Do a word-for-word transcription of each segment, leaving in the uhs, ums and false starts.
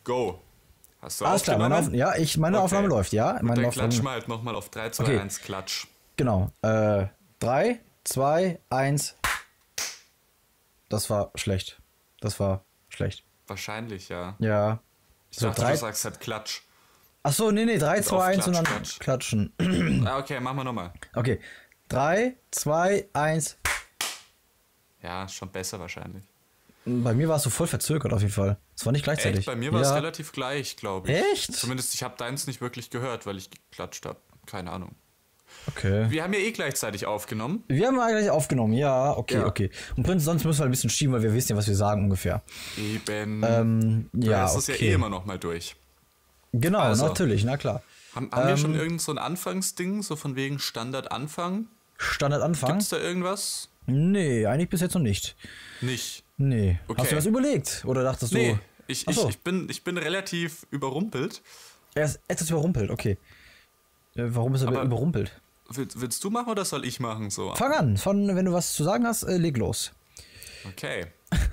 go. Hast du Alles klar, meine aufgenommen? Auf ja, ich, meine Okay. Aufnahme läuft, ja. Gut, Meine dann Aufnahme, klatschen wir halt nochmal auf drei, zwei, Okay. eins, klatsch. genau. Äh, drei, zwei, eins. Das war schlecht. Das war schlecht. Wahrscheinlich, ja. Ja. Ich So, dachte, drei- du sagst halt klatsch. Achso, nee, nee, drei, auf zwei, eins und dann Klatsch, klatschen. Ah, okay, machen wir nochmal. Okay. drei, zwei, eins. Ja, schon besser wahrscheinlich. Bei mir war es so voll verzögert auf jeden Fall. Es war nicht gleichzeitig. Echt? Bei mir war es ja. relativ gleich, glaube ich. Echt? Zumindest, ich habe deins nicht wirklich gehört, weil ich geklatscht habe. Keine Ahnung. Okay. Wir haben ja eh gleichzeitig aufgenommen. Wir haben eigentlich aufgenommen, ja, okay, Ja. okay. Und Prinz, sonst müssen wir ein bisschen schieben, weil wir wissen ja, was wir sagen ungefähr. Eben. Ähm, ja, Das ist okay. ja eh immer noch mal durch. Genau, Also. natürlich, na klar. Haben, haben wir Ähm, schon irgend so ein Anfangsding, so von wegen Standard-Anfang? Standard Anfang? Gibt's da irgendwas? Nee, eigentlich bis jetzt noch nicht. Nicht. Nee. Okay. Hast du was überlegt? Oder dachtest du. Nee, ich, Ach ich, so. ich, bin, ich bin relativ überrumpelt. Er ist etwas überrumpelt, okay. Äh, Warum ist er Aber- überrumpelt? Will, willst du machen oder soll ich machen? So. Fang an, von, wenn du was zu sagen hast, äh, leg los. Okay.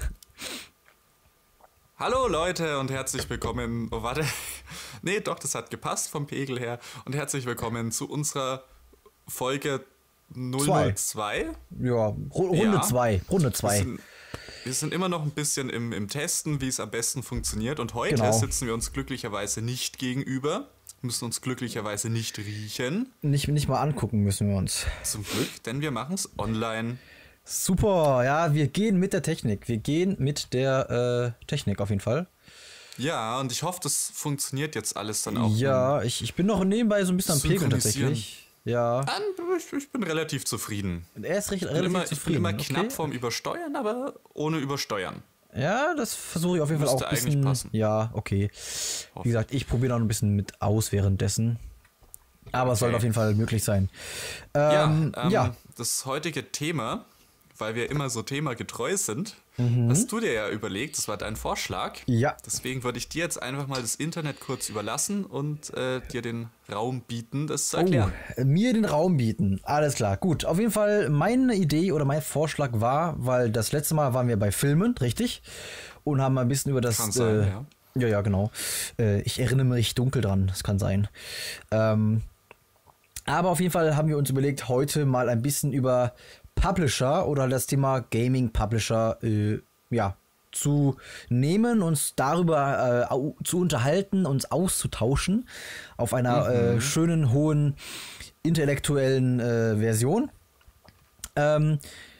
Hallo Leute und herzlich willkommen. Oh, warte. Nee, doch, das hat gepasst vom Pegel her. Und herzlich willkommen zu unserer Folge null null zwei. Ja, Ru- Runde Ja. zwei. Runde Wir zwei. sind, wir sind immer noch ein bisschen im, im Testen, wie es am besten funktioniert. Und heute Genau. sitzen wir uns glücklicherweise nicht gegenüber, müssen uns glücklicherweise nicht riechen. Nicht, nicht mal angucken müssen wir uns. Zum Glück, denn wir machen es online. Super, ja, wir gehen mit der Technik. Wir gehen mit der äh, Technik auf jeden Fall. Ja, und ich hoffe, das funktioniert jetzt alles dann auch. Ja, ich, ich bin noch nebenbei so ein bisschen am Pegeln Synchronisieren. tatsächlich. Ja. An, ich, ich bin relativ zufrieden. Er ist recht, Ich bin relativ immer, ich bin zufrieden. immer okay. knapp vorm Übersteuern, aber ohne Übersteuern. Ja, das versuche ich auf jeden Fall Müsste auch ein eigentlich bisschen. passen. Ja, okay. Wie gesagt, ich probiere noch ein bisschen mit aus währenddessen. Aber es Okay. sollte auf jeden Fall möglich sein. Ja, Ähm, ähm, ja. das heutige Thema, weil wir immer so themagetreu sind, Mhm. hast du dir ja überlegt, das war dein Vorschlag. Ja. Deswegen würde ich dir jetzt einfach mal das Internet kurz überlassen und äh, dir den Raum bieten, das zu Oh, erklären. mir den Raum bieten. Alles klar. Gut. Auf jeden Fall, meine Idee oder mein Vorschlag war, weil das letzte Mal waren wir bei Filmen, richtig? Und haben mal ein bisschen über das. Kann sein, äh, ja. Ja, ja, genau. Äh, ich erinnere mich dunkel dran. Das kann sein. Ähm, aber auf jeden Fall haben wir uns überlegt, heute mal ein bisschen über Publisher oder das Thema Gaming Publisher äh, ja, zu nehmen, uns darüber äh, au- zu unterhalten, uns auszutauschen auf einer äh, schönen, hohen, intellektuellen äh, Version. Ähm,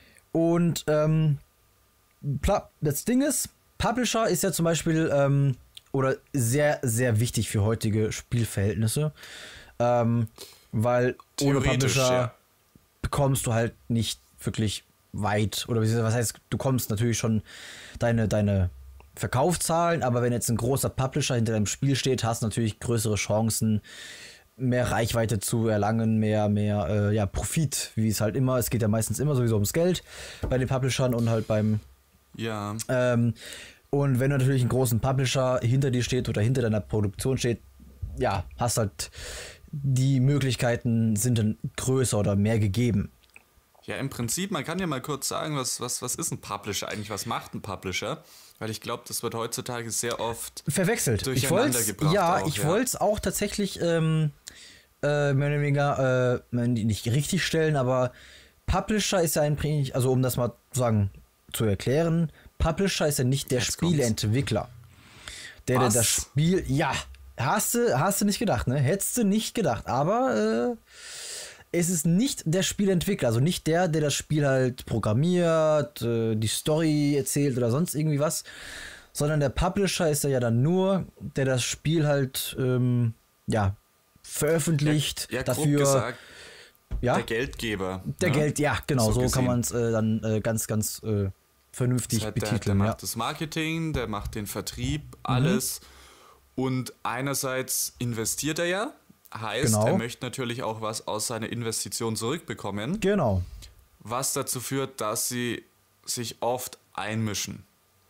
und ähm, Pla- das Ding ist, Publisher ist ja zum Beispiel ähm, oder sehr, sehr wichtig für heutige Spielverhältnisse, ähm, weil ohne Theoretisch, Publisher ja. bekommst du halt nicht wirklich weit. Oder beziehungsweise, was heißt, du kommst natürlich schon deine, deine Verkaufszahlen, aber wenn jetzt ein großer Publisher hinter deinem Spiel steht, hast du natürlich größere Chancen, mehr Reichweite zu erlangen, mehr, mehr äh, ja, Profit, wie es halt immer, es geht ja meistens immer sowieso ums Geld bei den Publishern und halt beim Ja, ähm, und wenn natürlich einen großen Publisher hinter dir steht oder hinter deiner Produktion steht, ja, hast halt die Möglichkeiten sind dann größer oder mehr gegeben. ja, im Prinzip, man kann ja mal kurz sagen, was, was, was ist ein Publisher eigentlich, was macht ein Publisher? Weil ich glaube, das wird heutzutage sehr oft Verwechselt. Ich durcheinander wollt's, gebracht ja, auch, ich ja. wollte es auch tatsächlich ähm, äh, mehr oder weniger äh, nicht richtig stellen, aber Publisher ist ja ein, also um das mal sagen, zu erklären, Publisher ist ja nicht der Jetzt kommt's. Spieleentwickler. Der, der Was? das Spiel, ja, hast du, hast du nicht gedacht, ne? Hättest du nicht gedacht, aber äh, es ist nicht der Spielentwickler, also nicht der, der das Spiel halt programmiert, äh, die Story erzählt oder sonst irgendwie was, sondern der Publisher ist ja dann nur, der das Spiel halt, ähm, ja, veröffentlicht, Ja, grob dafür, gesagt, ja, der Geldgeber. der ne? Geld, ja, genau, So so, gesehen. kann man es äh, dann äh, ganz, ganz äh, vernünftig Das heißt, der, der betiteln, ja. macht das Marketing, der macht den Mhm. Vertrieb, alles. Und einerseits investiert er ja, heißt, Genau. er möchte natürlich auch was aus seiner Investition zurückbekommen, Genau. was dazu führt, dass sie sich oft einmischen.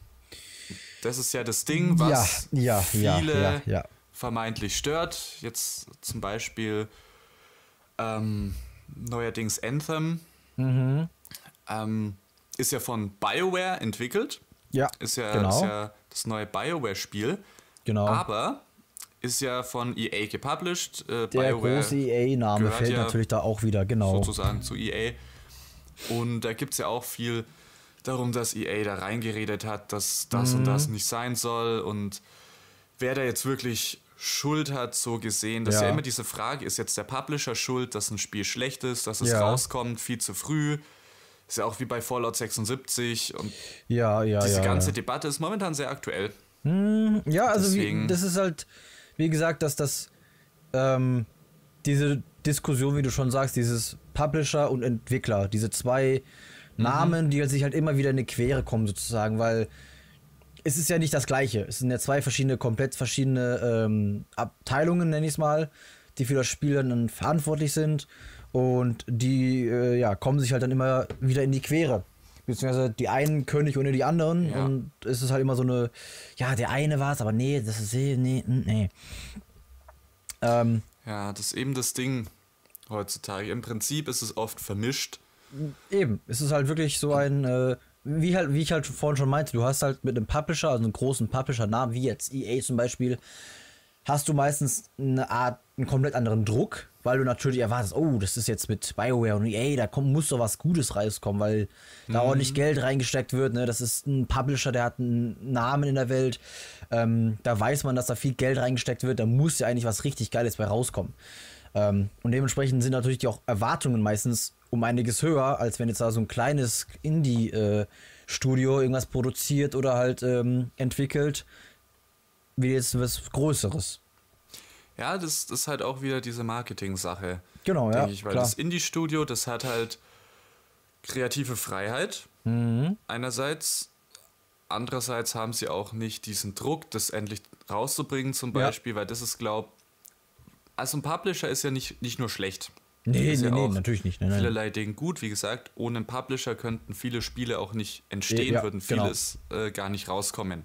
Das ist ja das Ding, was ja, ja, viele ja, ja, ja. vermeintlich stört. Jetzt zum Beispiel ähm, neuerdings Anthem. Mhm. Ähm, ist ja von BioWare entwickelt. Ja, Ist ja, genau. ist ja das neue BioWare-Spiel. Genau. Aber ist ja von E A gepublished. Äh, Der BioWare große E A-Name gehört fällt ja natürlich da auch wieder, genau. sozusagen zu E A. Und da gibt es ja auch viel darum, dass E A da reingeredet hat, dass das Mhm. und das nicht sein soll und wer da jetzt wirklich Schuld hat, so gesehen. Das ist Ja. ja immer diese Frage, ist jetzt der Publisher schuld, dass ein Spiel schlecht ist, dass es Ja. rauskommt viel zu früh? Ist ja auch wie bei Fallout sechsundsiebzig und Ja, ja, diese ja. ganze ja. Debatte ist momentan sehr aktuell. Ja, also wie, Deswegen- das ist halt, wie gesagt, dass das ähm, diese Diskussion, wie du schon sagst, dieses Publisher und Entwickler, diese zwei Namen, die sich halt immer wieder in die Quere kommen sozusagen, weil es ist ja nicht das Gleiche. Es sind ja zwei verschiedene, komplett verschiedene ähm, Abteilungen, nenne ich es mal, die für das Spiel dann verantwortlich sind und die äh, ja, kommen sich halt dann immer wieder in die Quere. Beziehungsweise die einen können nicht ohne die anderen Ja. und es ist halt immer so eine, ja, der eine war es, aber nee, das ist, eh- nee, nee. Ähm, Ja, das ist eben das Ding heutzutage. Im Prinzip ist es oft vermischt. Eben, es ist halt wirklich so ein, äh, wie halt, wie ich halt vorhin schon meinte, du hast halt mit einem Publisher, also einem großen Publisher-Namen, wie jetzt E A zum Beispiel, hast du meistens eine Art, einen komplett anderen Druck, weil du natürlich erwartest, oh, das ist jetzt mit BioWare und E A, da kommt, muss doch was Gutes rauskommen, weil da ordentlich Geld reingesteckt wird, ne? Das ist ein Publisher, der hat einen Namen in der Welt, ähm, da weiß man, dass da viel Geld reingesteckt wird, da muss ja eigentlich was richtig Geiles bei rauskommen. Ähm, und dementsprechend sind natürlich die auch Erwartungen meistens um einiges höher, als wenn jetzt da so ein kleines Indie-Studio irgendwas produziert oder halt ähm, entwickelt, wie jetzt was Größeres. Ja, das, das ist halt auch wieder diese Marketing-Sache. Genau, ja, denke ich, weil klar. das Indie-Studio, das hat halt kreative Freiheit Mhm. einerseits. Andererseits haben sie auch nicht diesen Druck, das endlich rauszubringen zum Ja. Beispiel, weil das ist, glaub, also ein Publisher ist ja nicht, nicht nur schlecht. Nee, ist nee, ja nee, auch natürlich nicht. Nein, nein. vielerlei Dingen gut. Wie gesagt, ohne einen Publisher könnten viele Spiele auch nicht entstehen, Ja, würden genau. vieles äh, gar nicht rauskommen.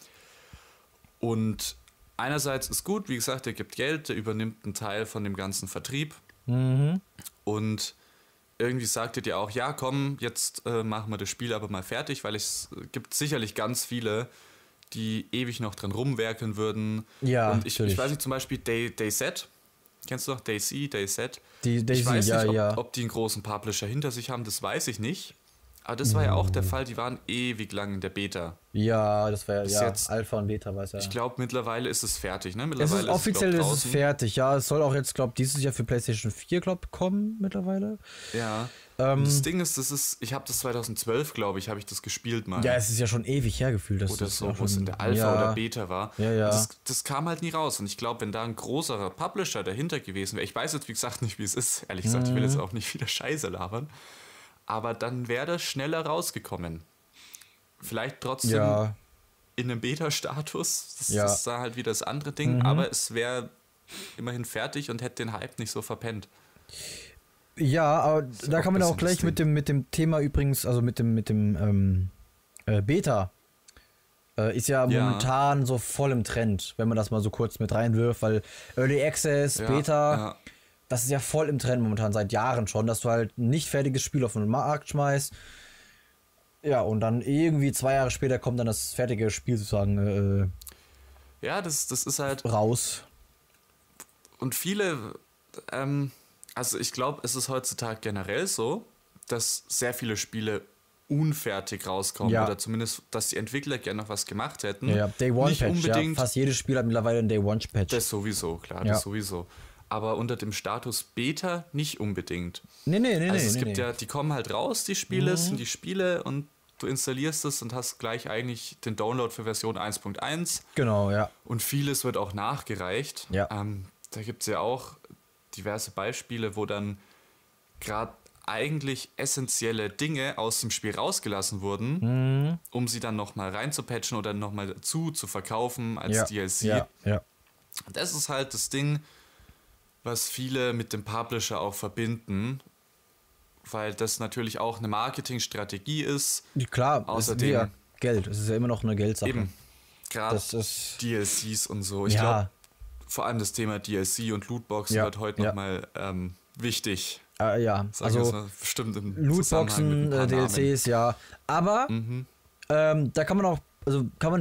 Und einerseits ist gut, wie gesagt, der gibt Geld, der übernimmt einen Teil von dem ganzen Vertrieb Mhm. und irgendwie sagt er dir auch, ja komm, jetzt äh, machen wir das Spiel aber mal fertig, weil es gibt sicherlich ganz viele, die ewig noch dran rumwerkeln würden. Ja, und ich, natürlich. ich weiß nicht, zum Beispiel Day, DayZ, kennst du noch DayZ, DayZ? Die, Ich Daisy, weiß ja, nicht, ob, ja. ob die einen großen Publisher hinter sich haben, das weiß ich nicht. Aber das war ja auch der Fall, die waren ewig lang in der Beta. Ja, das wäre Bis ja jetzt- Alpha und Beta, weiß ja. Ich glaube, mittlerweile ist es fertig, ne? Es Mittlerweile ist offiziell glaub, ist es draußen. fertig, ja. Es soll auch jetzt, glaube dieses Jahr für PlayStation vier, glaube kommen mittlerweile. Ja. Ähm, Und das Ding ist, das ist, ich habe das zweitausendzwölf, glaube ich, habe ich das gespielt mal. Ja, es ist ja schon ewig hergefühlt. Das oder ist so, auch wo es schon- in der Alpha ja, oder Beta war. Ja, ja. Und Das, das kam halt nie raus. Und ich glaube, wenn da ein großerer Publisher dahinter gewesen wäre, ich weiß jetzt, wie gesagt, nicht, wie es ist, ehrlich gesagt, ich will Mhm. jetzt auch nicht wieder Scheiße labern, aber dann wäre das schneller rausgekommen. Vielleicht trotzdem Ja, in einem Beta-Status, das, Ja. das ist da halt wieder das andere Ding, Mhm. aber es wäre immerhin fertig und hätte den Hype nicht so verpennt. ja, aber ja da auch kann man ein auch bisschen gleich das mit dem, mit dem Thema übrigens, also mit dem, mit dem ähm, äh, Beta, äh, ist ja, Ja. momentan so voll im Trend, wenn man das mal so kurz mit reinwirft, weil Early Access, Ja, Beta, ja. das ist ja voll im Trend momentan, seit Jahren schon, dass du halt ein nicht fertiges Spiel auf den Markt schmeißt. Ja, und dann irgendwie zwei Jahre später kommt dann das fertige Spiel sozusagen Ja, das, das ist halt. äh, raus. Und viele, ähm, also ich glaube, es ist heutzutage generell so, dass sehr viele Spiele unfertig rauskommen Ja. oder zumindest, dass die Entwickler gerne noch was gemacht hätten. Ja, ja. Day One Nicht Patch, ja. unbedingt. Fast jedes Spiel hat mittlerweile einen Day One Patch. Das sowieso, klar, Ja. das sowieso. Aber unter dem Status Beta nicht unbedingt. Nee, nee, nee, Also nee. es nee, gibt nee. ja, die kommen halt raus, die Spiele, es sind die Spiele und du installierst es und hast gleich eigentlich den Download für Version eins Punkt eins. Genau, ja. Und vieles wird auch nachgereicht. Ja. Ähm, da gibt es ja auch diverse Beispiele, wo dann gerade eigentlich essentielle Dinge aus dem Spiel rausgelassen wurden, Mhm. um sie dann nochmal reinzupatchen oder nochmal dazu zu verkaufen als Ja, D L C. ja, ja. Das ist halt das Ding, was viele mit dem Publisher auch verbinden, weil das natürlich auch eine Marketingstrategie ist. Die- Klar, Außerdem- es ist ja Geld. Es ist ja immer noch eine Geldsache. Eben, gerade Das ist. D L Cs und so. Ich Ja. glaube, vor allem das Thema D L C und Lootboxen Ja, wird heute ja. nochmal ähm, wichtig. Äh, ja, Sagen wir es also mal, bestimmt im Zusammenhang Lootboxen, mit ein äh, paar D L Cs, ja. Aber Namen. Mhm. ähm, da kann man auch, also kann man direkt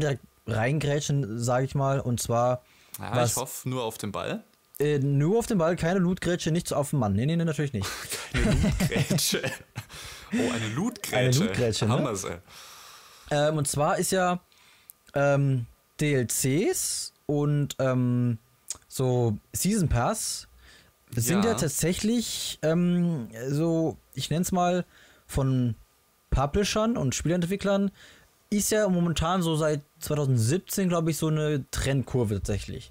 reingrätschen, sage ich mal. Und zwar. Ja, was, ich hoffe nur auf den Ball. Äh, nur auf den Ball, keine Lootgrätsche, nichts auf den Mann. Nee, nee, nee, natürlich nicht. Keine Lootgrätsche. Oh, eine Lootgrätsche. Eine Lootgrätsche, ne? Haben wir sie. Ähm, und zwar ist ja ähm, D L Cs und ähm, so Season Pass sind ja, Ja. tatsächlich ähm, so, ich nenne es mal, von Publishern und Spieleentwicklern ist ja momentan so seit zwanzig siebzehn, glaube ich, so eine Trendkurve tatsächlich.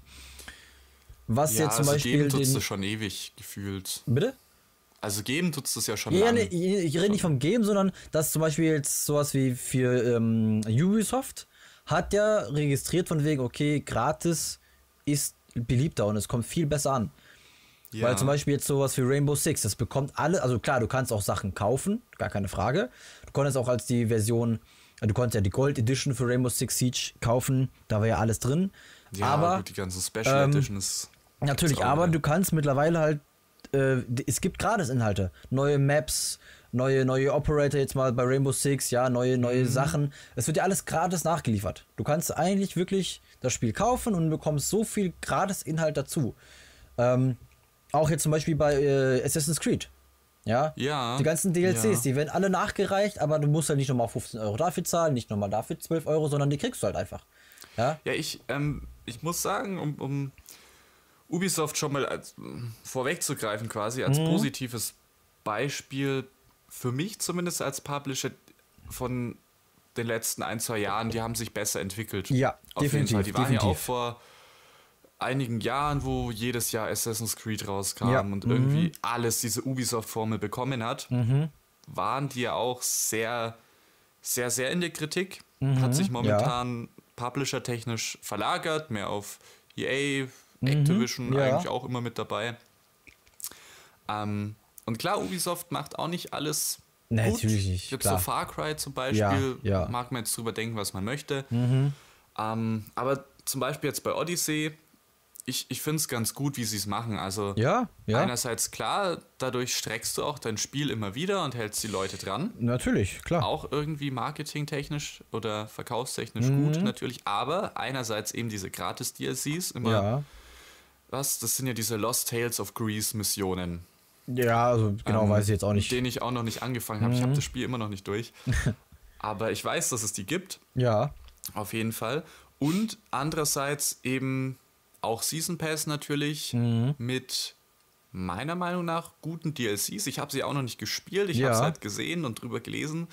Was Ja, jetzt zum also Beispiel geben tut's den... das schon ewig gefühlt. Bitte? Also geben tut's das ja schon Ja, lang. nee, ich, ich rede nicht vom Game, sondern dass zum Beispiel jetzt sowas wie für ähm, Ubisoft hat ja registriert von wegen, okay, gratis ist beliebter und es kommt viel besser an. Ja. Weil zum Beispiel jetzt sowas wie Rainbow Six, das bekommt alle, also klar, du kannst auch Sachen kaufen, gar keine Frage. Du konntest auch als die Version, du konntest ja die Gold Edition für Rainbow Six Siege kaufen, da war ja alles drin. Ja, aber gut, die ganze Special ähm, Edition ist... natürlich, ist auch, aber ja. du kannst mittlerweile halt, äh, es gibt Gratis-Inhalte, neue Maps, neue, neue Operator jetzt mal bei Rainbow Six, ja, neue, neue Mhm. Sachen. Es wird ja alles gratis nachgeliefert. Du kannst eigentlich wirklich das Spiel kaufen und bekommst so viel Gratis-Inhalt dazu. Ähm, auch jetzt zum Beispiel bei äh, Assassin's Creed. Ja, Ja, die ganzen D L Cs, ja. die werden alle nachgereicht, aber du musst halt nicht nochmal fünfzehn Euro dafür zahlen, nicht nochmal dafür zwölf Euro, sondern die kriegst du halt einfach. Ja, Ja, ich, ähm, ich muss sagen, um, um Ubisoft schon mal als, vorwegzugreifen quasi, als Mhm. positives Beispiel, für mich zumindest als Publisher von den letzten ein, zwei Jahren, die haben sich besser entwickelt. Ja, Auf jeden definitiv, Fall. Die waren ja definitiv. auch vor einigen Jahren, wo jedes Jahr Assassin's Creed rauskam Ja, und mhm. irgendwie alles diese Ubisoft-Formel bekommen hat, Mhm. waren die ja auch sehr, sehr, sehr in der Kritik. Mhm, Hat sich momentan publisher-technisch verlagert, mehr auf E A, Activision Mhm, ja. eigentlich auch immer mit dabei. Ähm, und klar, Ubisoft macht auch nicht alles Nee, gut. natürlich nicht, Jetzt klar. so Far Cry zum Beispiel, Ja, ja. mag man jetzt drüber denken, was man möchte. Mhm. Ähm, aber zum Beispiel jetzt bei Odyssey, ich, ich finde es ganz gut, wie sie es machen. Also Ja, ja. einerseits klar, dadurch streckst du auch dein Spiel immer wieder und hältst die Leute dran. Natürlich, klar. Auch irgendwie marketingtechnisch oder verkaufstechnisch Mhm. gut natürlich, aber einerseits eben diese Gratis-D L Cs, immer, Ja. was, das sind ja diese Lost Tales of Greece Missionen. Ja, also genau ähm, weiß ich jetzt auch nicht. Den ich auch noch nicht angefangen habe. Ich Mhm. habe das Spiel immer noch nicht durch. Aber ich weiß, dass es die gibt, Ja. auf jeden Fall. Und andererseits eben auch Season Pass natürlich Mhm. mit meiner Meinung nach guten D L Cs. Ich habe sie auch noch nicht gespielt, ich Ja. habe es halt gesehen und drüber gelesen.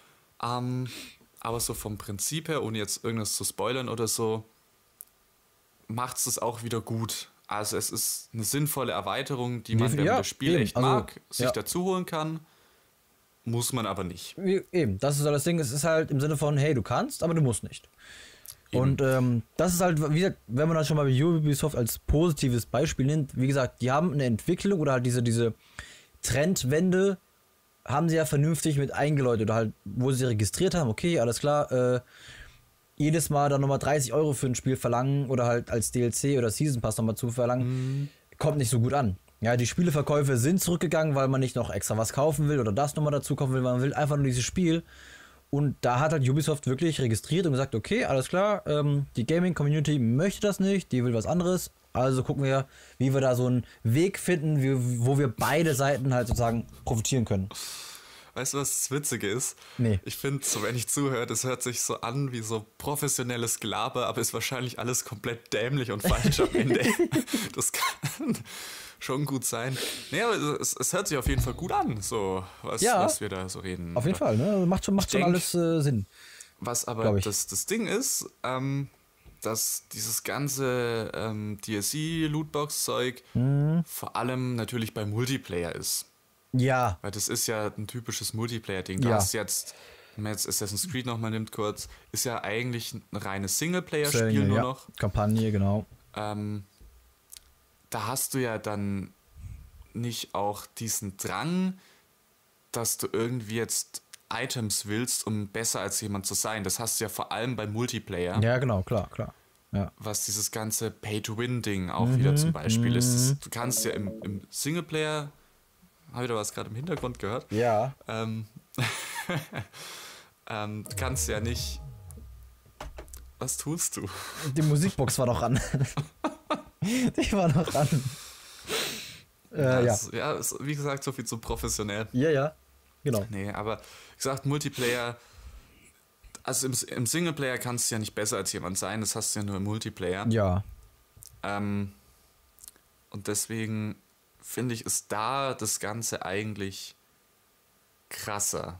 Ähm, aber so vom Prinzip her, ohne jetzt irgendwas zu spoilern oder so, macht es das auch wieder gut. Also es ist eine sinnvolle Erweiterung, die man, Defin- wenn ja, man das Spiel eben. echt Also, mag, sich ja. dazu holen kann. Muss man aber nicht. Wie- Eben, das ist halt das Ding, es ist halt im Sinne von, hey, du kannst, aber du musst nicht. Eben. Und ähm, das ist halt, wie gesagt, wenn man das schon mal bei Ubisoft als positives Beispiel nimmt, wie gesagt, die haben eine Entwicklung oder halt diese, diese Trendwende haben sie ja vernünftig mit eingeläutet, oder halt, wo sie registriert haben, okay, alles klar, äh, jedes Mal dann nochmal dreißig Euro für ein Spiel verlangen oder halt als D L C oder Season Pass nochmal zu verlangen, kommt nicht so gut an. Ja, die Spieleverkäufe sind zurückgegangen, weil man nicht noch extra was kaufen will oder das nochmal dazu kaufen will, weil man will einfach nur dieses Spiel. Und da hat halt Ubisoft wirklich registriert und gesagt, okay, alles klar, ähm, die Gaming-Community möchte das nicht, die will was anderes. Also gucken wir, wie wir da so einen Weg finden, wie, wo wir beide Seiten halt sozusagen profitieren können. Weißt du, was das Witzige ist? Nee. Ich finde, so wenn ich zuhöre, das hört sich so an wie so professionelles Gelaber, aber ist wahrscheinlich alles komplett dämlich und falsch am Ende. Das kann schon gut sein. Nee, aber es, es hört sich auf jeden Fall gut an, so was, Ja. was wir da so reden. Auf jeden Fall, ne? Macht schon, macht schon denk- alles äh, Sinn. Was Glaub aber ich. das, das Ding ist, ähm, dass dieses ganze ähm, D L C-Lootbox-Zeug Mhm. vor allem natürlich bei Multiplayer ist. Ja, Weil das ist ja ein typisches Multiplayer-Ding. Du Ja. hast jetzt, wenn man jetzt Assassin's Creed nochmal nimmt kurz, ist ja eigentlich ein reines Szene, Singleplayer-Spiel nur ja. noch. Kampagne, genau. Ähm, da hast du ja dann nicht auch diesen Drang, dass du irgendwie jetzt Items willst, um besser als jemand zu sein. Das hast du ja vor allem bei Multiplayer, Ja, genau, klar, klar. Ja. was dieses ganze Pay-to-Win-Ding auch Mhm, wieder zum Beispiel ist. mhm. Das- Du kannst ja im, im Singleplayer, habe ich da was gerade im Hintergrund gehört? Ja. Ähm, ähm, du kannst ja nicht Was tust du? Die Musikbox war noch an. Die war noch an. Äh, ja, ja. Es, ja es, wie gesagt, so viel zu professionell. Ja, ja. Genau. Nee, aber wie gesagt, Multiplayer, also im, im Singleplayer kannst du ja nicht besser als jemand sein, das hast du ja nur im Multiplayer. Ja. Ähm, und deswegen finde ich, ist da das Ganze eigentlich krasser.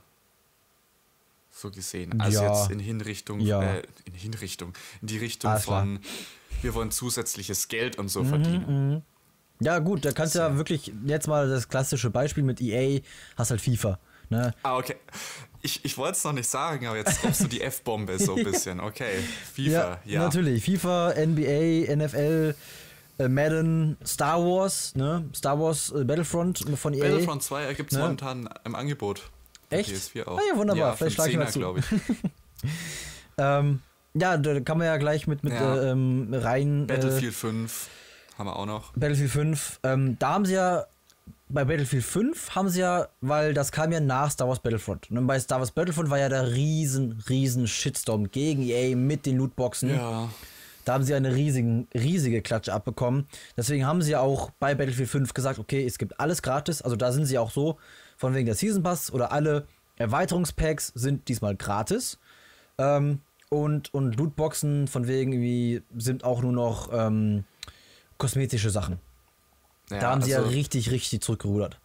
So gesehen. Also Ja. jetzt in Hinrichtung, Ja. äh, in Hinrichtung, in die Richtung Alles klar. von, wir wollen zusätzliches Geld und so verdienen. Ja, gut, da kannst du ja wirklich jetzt mal das klassische Beispiel mit E A, hast halt FIFA. Ne? Ah, okay. Ich, ich wollte es noch nicht sagen, aber jetzt droppst du die F-Bombe so ein bisschen. Okay, FIFA, ja. Ja, natürlich. FIFA, N B A, N F L, äh, Madden, Star Wars, ne? Star Wars äh, Battlefront von E A. Battlefront zwei gibt es Ne? momentan im Angebot. Echt? P S vier auch. Ah ja, wunderbar. Ja, Vielleicht für schlage ich einen mal Zehner, zu. glaube ich. Ähm, ja, da kann man ja gleich mit, mit Ja. äh, ähm, rein. Battlefield fünf haben wir auch noch. Äh, Battlefield fünf. Ähm, da haben sie ja. Bei Battlefield fünf haben sie ja, weil das kam ja nach Star Wars Battlefront. Und bei Star Wars Battlefront war ja der riesen, riesen Shitstorm gegen E A mit den Lootboxen. Ja. Da haben sie eine riesigen, riesige Klatsche abbekommen. Deswegen haben sie ja auch bei Battlefield fünf gesagt, okay, es gibt alles gratis. Also da sind sie auch so, von wegen der Season Pass oder alle Erweiterungspacks sind diesmal gratis. Ähm, und, und Lootboxen von wegen irgendwie sind auch nur noch ähm, kosmetische Sachen. Ja, Da haben sie also ja richtig, richtig zurückgerudert.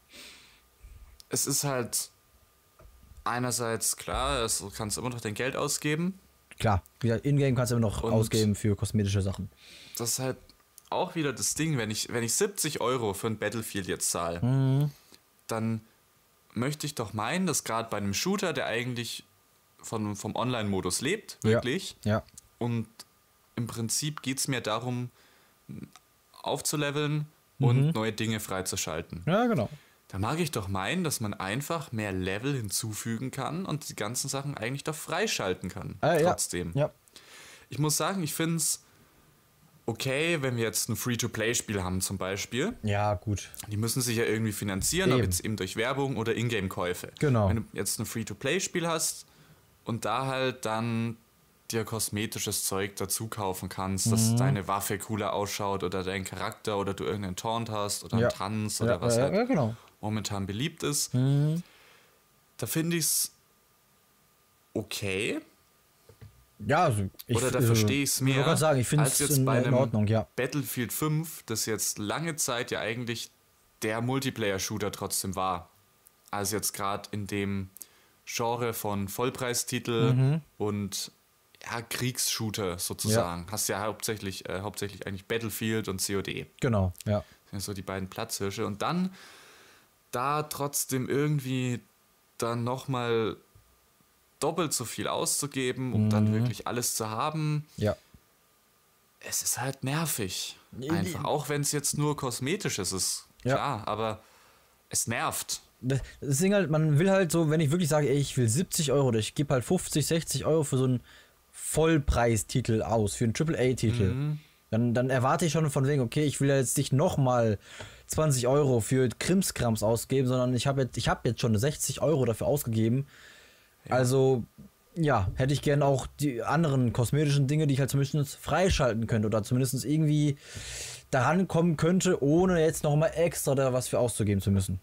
es ist halt einerseits klar, es, du kannst immer noch dein Geld ausgeben. Klar, wieder in-game kannst du immer noch Und- ausgeben für kosmetische Sachen. Das ist halt auch wieder das Ding, wenn ich, wenn ich siebzig Euro für ein Battlefield jetzt zahle, Mhm. dann möchte ich doch meinen, dass gerade bei einem Shooter, der eigentlich von, vom Online-Modus lebt, wirklich, Ja. und im Prinzip geht es mir darum, aufzuleveln und neue Dinge freizuschalten. Ja, genau. Da mag ich doch meinen, dass man einfach mehr Level hinzufügen kann und die ganzen Sachen eigentlich doch freischalten kann. Äh, ja. Trotzdem. Ja. Ich muss sagen, ich finde es okay, wenn wir jetzt ein Free-to-Play-Spiel haben zum Beispiel. Ja, gut. Die müssen sich ja irgendwie finanzieren, ob Eben. jetzt eben durch Werbung oder Ingame-Käufe. Genau. Wenn du jetzt ein Free-to-Play-Spiel hast und da halt dann dir kosmetisches Zeug dazu kaufen kannst, dass Mhm. deine Waffe cooler ausschaut oder dein Charakter oder du irgendeinen Taunt hast oder Ja. einen Tanz oder Ja, was ja, halt ja, genau. momentan beliebt ist, Mhm. da finde ich es okay. Ja, also ich Oder da also, verstehe ich es Ich wollte mehr, gerade sagen, ich finde als es jetzt in, bei in einem Ordnung, ja. Battlefield fünf, das jetzt lange Zeit ja eigentlich der Multiplayer-Shooter trotzdem war. Also jetzt gerade in dem Genre von Vollpreistitel Mhm. und ja, Kriegsshooter sozusagen. Hast ja hauptsächlich, äh, hauptsächlich eigentlich Battlefield und C O D. Genau, ja. Das sind so die beiden Platzhirsche. Und dann da trotzdem irgendwie dann nochmal doppelt so viel auszugeben, um dann wirklich alles zu haben. Ja. Es ist halt nervig. Nee, Einfach. nee. Auch wenn es jetzt nur kosmetisch ist, ist Ja. klar, aber es nervt. Das das Ding halt, man will halt so, wenn ich wirklich sage, ey, ich will siebzig Euro oder ich gebe halt fünfzig, sechzig Euro für so einen Vollpreistitel aus, für einen Triple A-Titel, Mhm. dann, dann erwarte ich schon von wegen, okay, ich will ja jetzt nicht nochmal zwanzig Euro für Krimskrams ausgeben, sondern ich habe jetzt, ich hab jetzt schon sechzig Euro dafür ausgegeben. Also, ja, hätte ich gern auch die anderen kosmetischen Dinge, die ich halt zumindest freischalten könnte oder zumindest irgendwie daran kommen könnte, ohne jetzt nochmal extra da was für auszugeben zu müssen.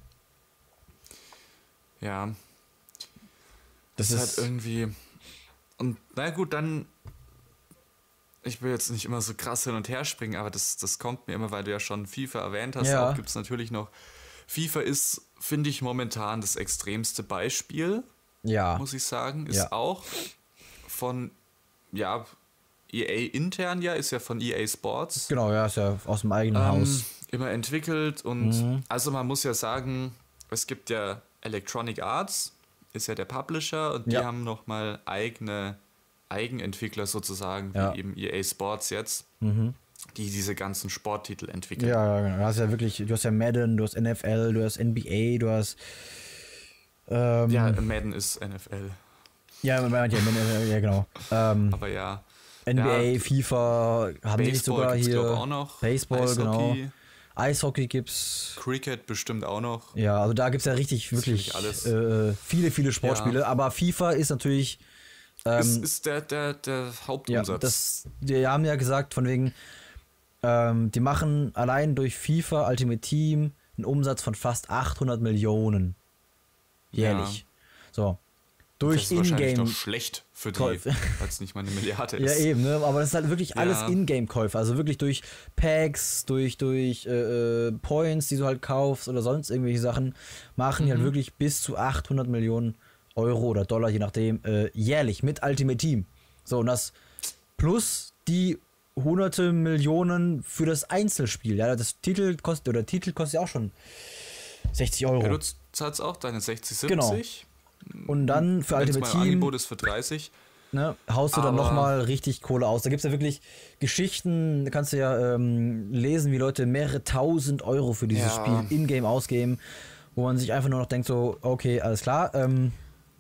Ja, Das das ist ist halt irgendwie. Und na gut, dann. Ich will jetzt nicht immer so krass hin und her springen, aber das, das kommt mir immer, weil du ja schon FIFA erwähnt hast. Ja. Auch gibt es natürlich noch. FIFA ist, finde ich, momentan das extremste Beispiel, ja. muss ich sagen. Ist Ja. auch von, ja, E A intern ja, ist ja von E A Sports. Genau, ja, ist ja aus dem eigenen Ähm, Haus. immer entwickelt und Mhm. also man muss ja sagen, es gibt ja Electronic Arts, ist ja der Publisher und die Ja. haben nochmal eigene Eigenentwickler sozusagen, Ja. wie eben E A Sports jetzt, Mhm. die diese ganzen Sporttitel entwickeln. Ja, ja, genau. Du hast ja wirklich, du hast ja Madden, du hast N F L, du hast N B A, du hast ähm, Ja, Madden ist N F L, ja, ja, ja, ja, genau. Ähm, aber ja. N B A, ja, FIFA, haben die nicht Baseball sogar gibt's, hier glaub, auch noch. Baseball, Eishockey, genau. Eishockey gibt's. Cricket bestimmt auch noch. Ja, also da gibt's ja richtig, wirklich wirklich alles. äh, viele, viele Sportspiele. Aber FIFA ist natürlich Ähm, ist, ist der, der, der ja, Hauptumsatz. das, die haben ja gesagt, von wegen, ähm, die machen allein durch FIFA Ultimate Team einen Umsatz von fast achthundert Millionen jährlich. So. Das Durch ist wahrscheinlich Ingame. doch schlecht für die, Käufe. weil es nicht mal eine Milliarde Ja, ist. eben, ne? Aber das ist halt wirklich alles Ja. Ingame-Käufe. Also wirklich durch Packs, durch, durch äh, äh, Points, die du halt kaufst oder sonst irgendwelche Sachen, machen die halt wirklich bis zu achthundert Millionen Euro oder Dollar, je nachdem, äh, jährlich mit Ultimate Team. So, und das plus die hunderte Millionen für das Einzelspiel. Ja, das Titel kostet, oder Titel kostet ja auch schon sechzig Euro. Ja, du zahlst auch deine sechzig, Genau. siebzig. Und dann für Wenn's Ultimate mal im Team Angebot ist für dreißig. ne, haust du dann Aber- nochmal richtig Kohle aus. Da gibt es ja wirklich Geschichten, da kannst du ja ähm, lesen, wie Leute mehrere tausend Euro für dieses Ja. Spiel in-game ausgeben, wo man sich einfach nur noch denkt, so, okay, alles klar, ähm,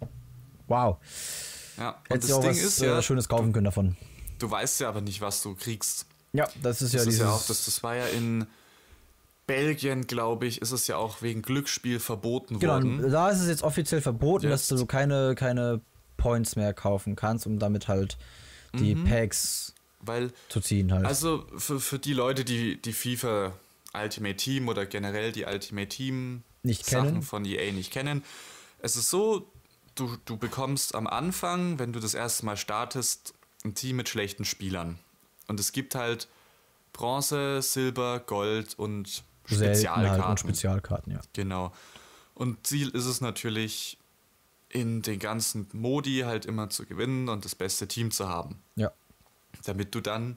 wow. Ja, und Hättest du das auch Ding was ist äh, ja, Schönes kaufen können davon. du weißt ja aber nicht, was du kriegst. Ja, das ist Das ja ist dieses... ja auch, das, das war ja in Belgien, glaube ich, ist es ja auch wegen Glücksspiel verboten genau, worden. da ist es jetzt offiziell verboten, Jetzt. dass du keine, keine Points mehr kaufen kannst, um damit halt die Packs Weil, zu ziehen halt. also für, für die Leute, die die FIFA Ultimate Team oder generell die Ultimate Team Nicht Sachen kennen. von E A nicht kennen, es ist so, du, du bekommst am Anfang, wenn du das erste Mal startest, ein Team mit schlechten Spielern. Und es gibt halt Bronze, Silber, Gold und Selten Spezialkarten. halt und Spezialkarten, ja. Genau. Und Ziel ist es natürlich, in den ganzen Modi halt immer zu gewinnen und das beste Team zu haben. Ja. Damit du dann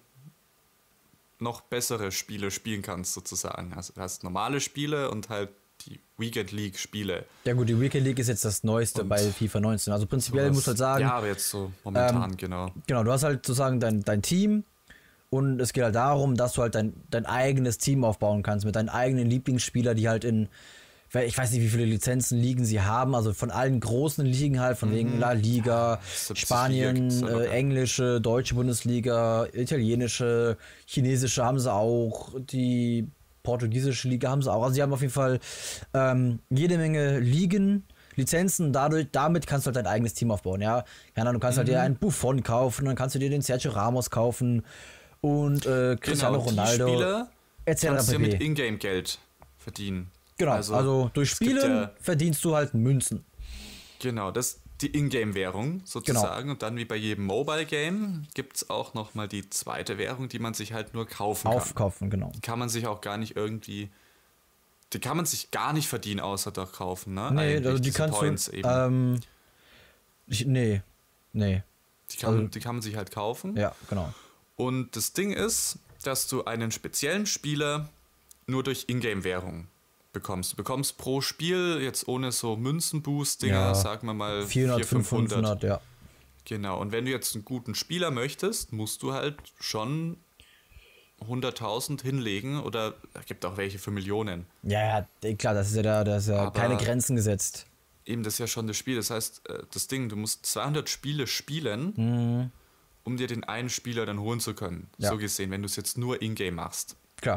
noch bessere Spiele spielen kannst, sozusagen. Also du hast normale Spiele und halt die Weekend League Spiele. Ja gut, die Weekend League ist jetzt das Neueste Und bei FIFA neunzehn. Also prinzipiell Sowas. muss halt sagen, Ja, aber jetzt so momentan, genau. genau, du hast halt sozusagen dein, dein Team und es geht halt darum, dass du halt dein, dein eigenes Team aufbauen kannst mit deinen eigenen Lieblingsspieler, die halt in, ich weiß nicht, wie viele Lizenzen Ligen sie haben, also von allen großen Ligen halt, von wegen La Liga, siebzig Spanien, gibt's da äh, locker. englische, deutsche Bundesliga, italienische, chinesische haben sie auch, die portugiesische Liga haben sie auch. Also sie haben auf jeden Fall ähm, jede Menge Ligen, Lizenzen, dadurch, damit kannst du halt dein eigenes Team aufbauen, ja. Ja, du kannst halt dir einen Buffon kaufen, dann kannst du dir den Sergio Ramos kaufen und äh, Cristiano Genau, Ronaldo. die Spieler et cetera kannst du ja mit pp. Ingame-Geld verdienen. Genau, also, durch es gibt Spielen ja- verdienst du halt Münzen. Genau, das ist die Ingame-Währung sozusagen. Und dann wie bei jedem Mobile-Game gibt es auch nochmal die zweite Währung, die man sich halt nur kaufen kann. Aufkaufen, genau. Die kann man sich auch gar nicht irgendwie... Die kann man sich gar nicht verdienen, außer durch kaufen, ne? Nee, Eigentlich also die diese kannst Points du. eben. Ähm, ich, nee, nee. die, kann, also- die kann man sich halt kaufen. Ja, genau. Und das Ding ist, dass du einen speziellen Spieler nur durch Ingame-Währung bekommst. Du bekommst pro Spiel, jetzt ohne so Münzenboost-Dinger, Ja, sagen wir mal vierhundert, vierhundert, fünfhundert. fünfhundert, ja. Genau, und wenn du jetzt einen guten Spieler möchtest, musst du halt schon hunderttausend hinlegen oder es gibt auch welche für Millionen. Ja, ja, klar, das ist ja da, da ist ja Aber- keine Grenzen gesetzt. Eben, das ist ja schon das Spiel. Das heißt, äh, das Ding, du musst zweihundert Spiele spielen, Mhm, um dir den einen Spieler dann holen zu können. Ja. So gesehen, wenn du es jetzt nur in-game machst. klar.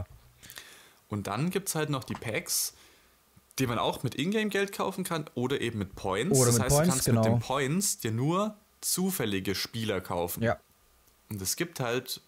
Und dann gibt es halt noch die Packs, die man auch mit Ingame-Geld kaufen kann oder eben mit Points. Oder das mit heißt, Points, du kannst genau. mit den Points dir nur zufällige Spieler kaufen. Ja. Und es gibt halt,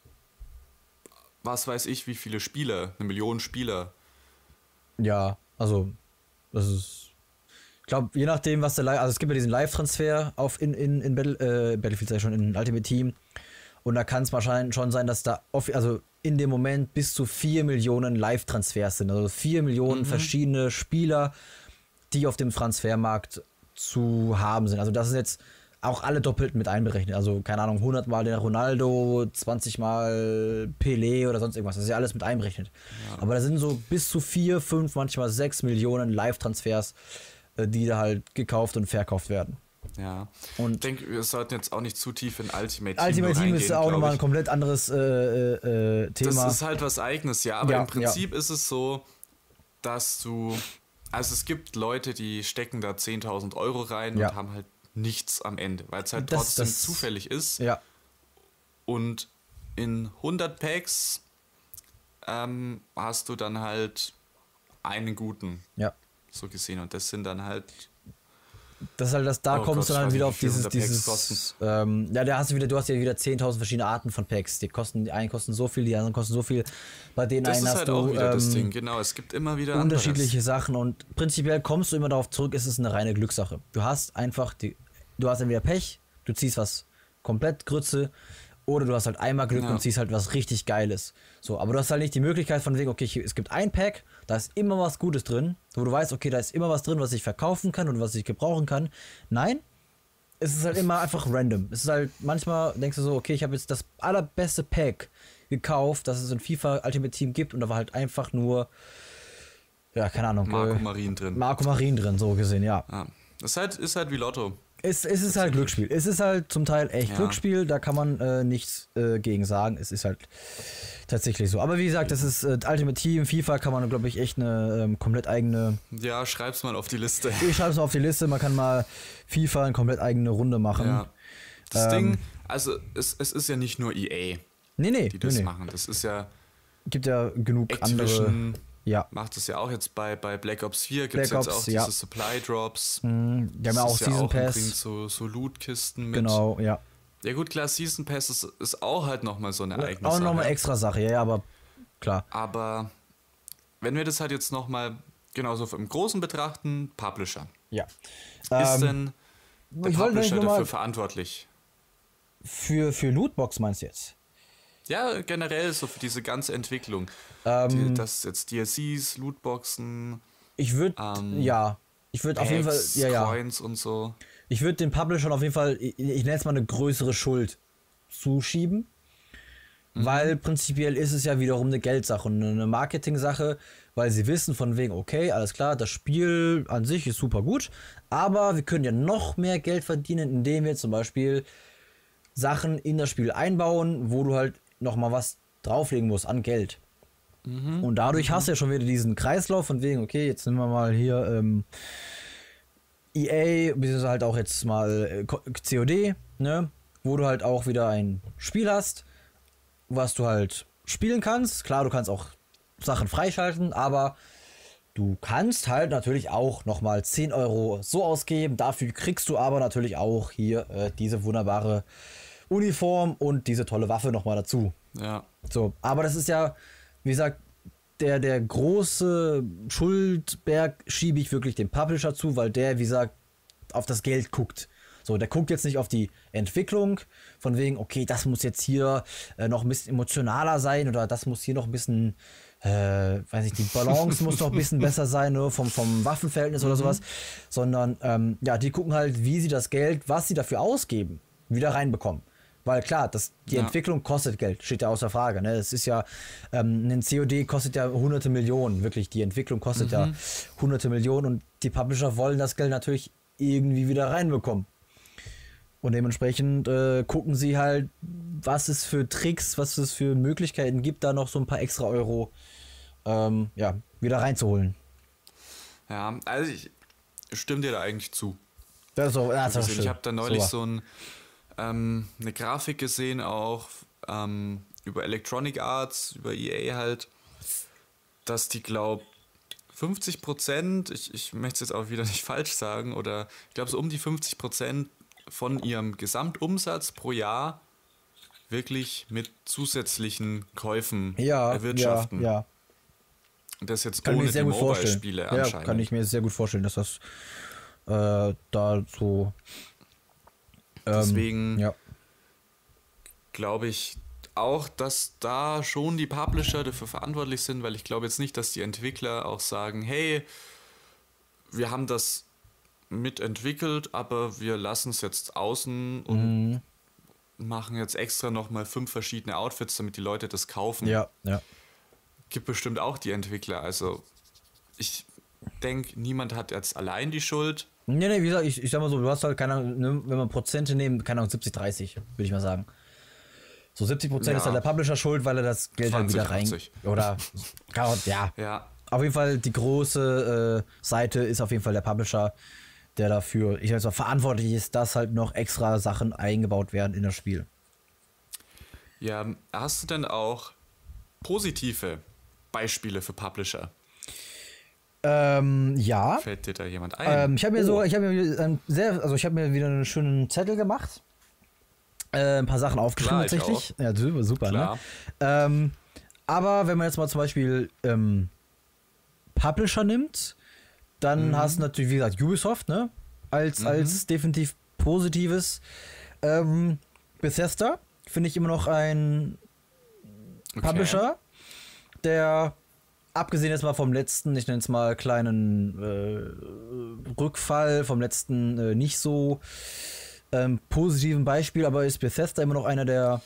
was weiß ich, wie viele Spieler, eine Million Spieler. Ja, also, das ist. Ich glaube, je nachdem, was der Live. Also, es gibt ja diesen Live-Transfer auf in, in, in Battle, äh, Battlefield, sag ich schon, in Ultimate Team. Und da kann es wahrscheinlich schon sein, dass da, off also in dem Moment bis zu vier Millionen Live-Transfers sind. Also vier Millionen verschiedene Spieler, die auf dem Transfermarkt zu haben sind. Also, das ist jetzt auch alle doppelt mit einberechnet. Also, keine Ahnung, hundert Mal der Ronaldo, zwanzig Mal Pelé oder sonst irgendwas. Das ist ja alles mit einberechnet. Aber da sind so bis zu vier, fünf, manchmal sechs Millionen Live-Transfers, äh, die da halt gekauft und verkauft werden. Ja. Und ich denke, wir sollten jetzt auch nicht zu tief in Ultimate Team Ultimate Team ist reingehen, auch glaub nochmal ein ich. komplett anderes äh, äh, äh, Thema. Das ist halt was Eigenes, ja. Aber Ja, im Prinzip ist es so, dass du... Also es gibt Leute, die stecken da zehntausend Euro rein Ja. und haben halt nichts am Ende, weil es halt Das- trotzdem das- zufällig ist. ja, Und in hundert Packs ähm, hast du dann halt einen guten, ja. so gesehen. Und das sind dann halt Das ist halt das, da Oh kommst Gott, du dann ich weiß wieder nicht, auf wie viel dieses, unsere Packs dieses, kosten. ähm, ja, da hast du wieder, du hast ja wieder zehntausend verschiedene Arten von Packs. Die kosten, die einen kosten so viel, die anderen kosten so viel. Bei denen Das einen ist hast halt du auch wieder das ähm, Ding, genau. Es gibt immer wieder unterschiedliche anderes. Sachen und prinzipiell kommst du immer darauf zurück, es ist eine reine Glückssache. Du hast einfach die, du hast entweder Pech, du ziehst was komplett Grütze, oder du hast halt einmal Glück Ja. und ziehst halt was richtig Geiles. So, aber du hast halt nicht die Möglichkeit von wegen, okay, hier, es gibt ein Pack, da ist immer was Gutes drin, wo du weißt, okay, da ist immer was drin, was ich verkaufen kann und was ich gebrauchen kann. Nein, es ist halt immer einfach random. Es ist halt, manchmal denkst du so, okay, ich habe jetzt das allerbeste Pack gekauft, das es in FIFA Ultimate Team gibt und da war halt einfach nur, ja, keine Ahnung, Marco äh, Marin drin. Marco Marin drin, so gesehen, ja. Ja. Das ist halt, ist halt wie Lotto. Es, es ist halt Glücksspiel. Es ist halt zum Teil echt Ja. Glücksspiel, da kann man äh, nichts äh, gegen sagen. Es ist halt tatsächlich so. Aber wie gesagt, das ist äh, Ultimate Team, FIFA kann man, glaube ich, echt eine ähm, komplett eigene. Ja, schreib's mal auf die Liste. Ich schreibe es mal auf die Liste, man kann mal FIFA eine komplett eigene Runde machen. Ja. Das Ähm, Ding, also es, es ist ja nicht nur E A, Nee, nee, die nee, das nee. machen. Das ist ja Gibt ja genug andere. Activision Ja. macht das ja auch jetzt bei, bei Black Ops vier, gibt es Black jetzt Ops, auch ja. diese Supply Drops. Mhm, die haben ja Das auch ist ja Season auch und Pass. bringt so, so Loot-Kisten mit. Genau, ja. Ja gut, klar, Season Pass ist, ist auch halt nochmal so eine eigene Auch Sache. nochmal extra Sache, ja, ja, aber klar. Aber wenn wir das halt jetzt nochmal genauso im Großen betrachten, Publisher. Ja. Ist Ähm, denn der ich wollte Publisher nur mal- dafür verantwortlich? für, für Lootbox meinst du jetzt? Ja, generell so für diese ganze Entwicklung. Ähm, Die, das jetzt D L Cs, Lootboxen, Ich würde, Ähm, ja, ich würde auf jeden Fall, Packs, ja, ja, Coins und so. ich würde den Publishern auf jeden Fall, ich, ich nenne es mal eine größere Schuld zuschieben, weil prinzipiell ist es ja wiederum eine Geldsache und eine Marketing-Sache, weil sie wissen von wegen, okay, alles klar, das Spiel an sich ist super gut, aber wir können ja noch mehr Geld verdienen, indem wir zum Beispiel Sachen in das Spiel einbauen, wo du halt noch mal was drauflegen musst an Geld. Und dadurch hast du ja schon wieder diesen Kreislauf von wegen, okay, jetzt nehmen wir mal hier ähm, E A, beziehungsweise halt auch jetzt mal äh, Co- C O D, ne? Wo du halt auch wieder ein Spiel hast, was du halt spielen kannst. Klar, du kannst auch Sachen freischalten, aber du kannst halt natürlich auch nochmal zehn Euro so ausgeben. Dafür kriegst du aber natürlich auch hier äh, diese wunderbare Uniform und diese tolle Waffe nochmal dazu. Ja. So, aber das ist ja, wie gesagt, der, der große Schuldberg schiebe ich wirklich dem Publisher zu, weil der, wie gesagt, auf das Geld guckt. So, der guckt jetzt nicht auf die Entwicklung, von wegen, okay, das muss jetzt hier äh, noch ein bisschen emotionaler sein oder das muss hier noch ein bisschen, äh, weiß nicht, die Balance muss noch ein bisschen besser sein, ne, vom, vom Waffenverhältnis oder sowas, sondern, ähm, ja, die gucken halt, wie sie das Geld, was sie dafür ausgeben, wieder reinbekommen. Weil klar, das, die Ja. Entwicklung kostet Geld, steht ja außer Frage. Ne? Es ist ja, ähm, ein C O D kostet ja hunderte Millionen, wirklich. Die Entwicklung kostet ja hunderte Millionen und die Publisher wollen das Geld natürlich irgendwie wieder reinbekommen. Und dementsprechend äh, gucken sie halt, was es für Tricks, was es für Möglichkeiten gibt, da noch so ein paar extra Euro ähm, ja, wieder reinzuholen. Ja, also ich stimme dir da eigentlich zu. Das ist so, das ist doch Also schön. ich habe da neulich Super. so ein, ähm, eine Grafik gesehen, auch ähm, über Electronic Arts, über E A halt, dass die, glaub, fünfzig Prozent, ich, ich möchte es jetzt auch wieder nicht falsch sagen, oder ich glaube so um die fünfzig Prozent von ihrem Gesamtumsatz pro Jahr wirklich mit zusätzlichen Käufen ja, erwirtschaften. Ja, ja. Und das jetzt Kann ich ohne mir sehr die gut vorstellen. Mobile-Spiele Ja, anscheinend. kann ich mir sehr gut vorstellen, dass das äh, da so. Ähm, Deswegen ja. glaube ich auch, dass da schon die Publisher dafür verantwortlich sind, weil ich glaube jetzt nicht, dass die Entwickler auch sagen, hey, wir haben das mitentwickelt, aber wir lassen es jetzt außen und Mhm. machen jetzt extra nochmal fünf verschiedene Outfits, damit die Leute das kaufen. Ja, ja. Gibt bestimmt auch die Entwickler. Also ich denke, niemand hat jetzt allein die Schuld. Nee, nee, wie gesagt, ich, ich sag mal so, du hast halt, keine Ahnung, ne, wenn man Prozente nehmen, keine Ahnung, siebzig dreißig, würde ich mal sagen. So siebzig Prozent Ja. ist halt der Publisher schuld, weil er das Geld halt wieder rein. zwanzig, achtzig. Oder, ja. Ja, Auf jeden Fall, die große äh, Seite ist auf jeden Fall der Publisher, der dafür, ich weiß auch, verantwortlich ist, dass halt noch extra Sachen eingebaut werden in das Spiel. ja. Hast du denn auch positive Beispiele für Publisher? Ähm, ja. Fällt dir da jemand ein? Ähm, ich habe mir oh. so, ich habe mir ähm, sehr, also ich habe mir wieder einen schönen Zettel gemacht. Äh, ein paar Sachen aufgeschrieben Klar, ich tatsächlich. Ja, super, super, Klar. ne? Ähm, aber wenn man jetzt mal zum Beispiel ähm, Publisher nimmt, dann Mhm. hast du natürlich, wie gesagt, Ubisoft, ne? Als, Mhm. als definitiv positives. Ähm, Bethesda finde ich immer noch ein Okay. Publisher, der abgesehen jetzt mal vom letzten, ich nenne es mal kleinen äh, Rückfall, vom letzten äh, nicht so ähm, positiven Beispiel, aber ist Bethesda immer noch einer der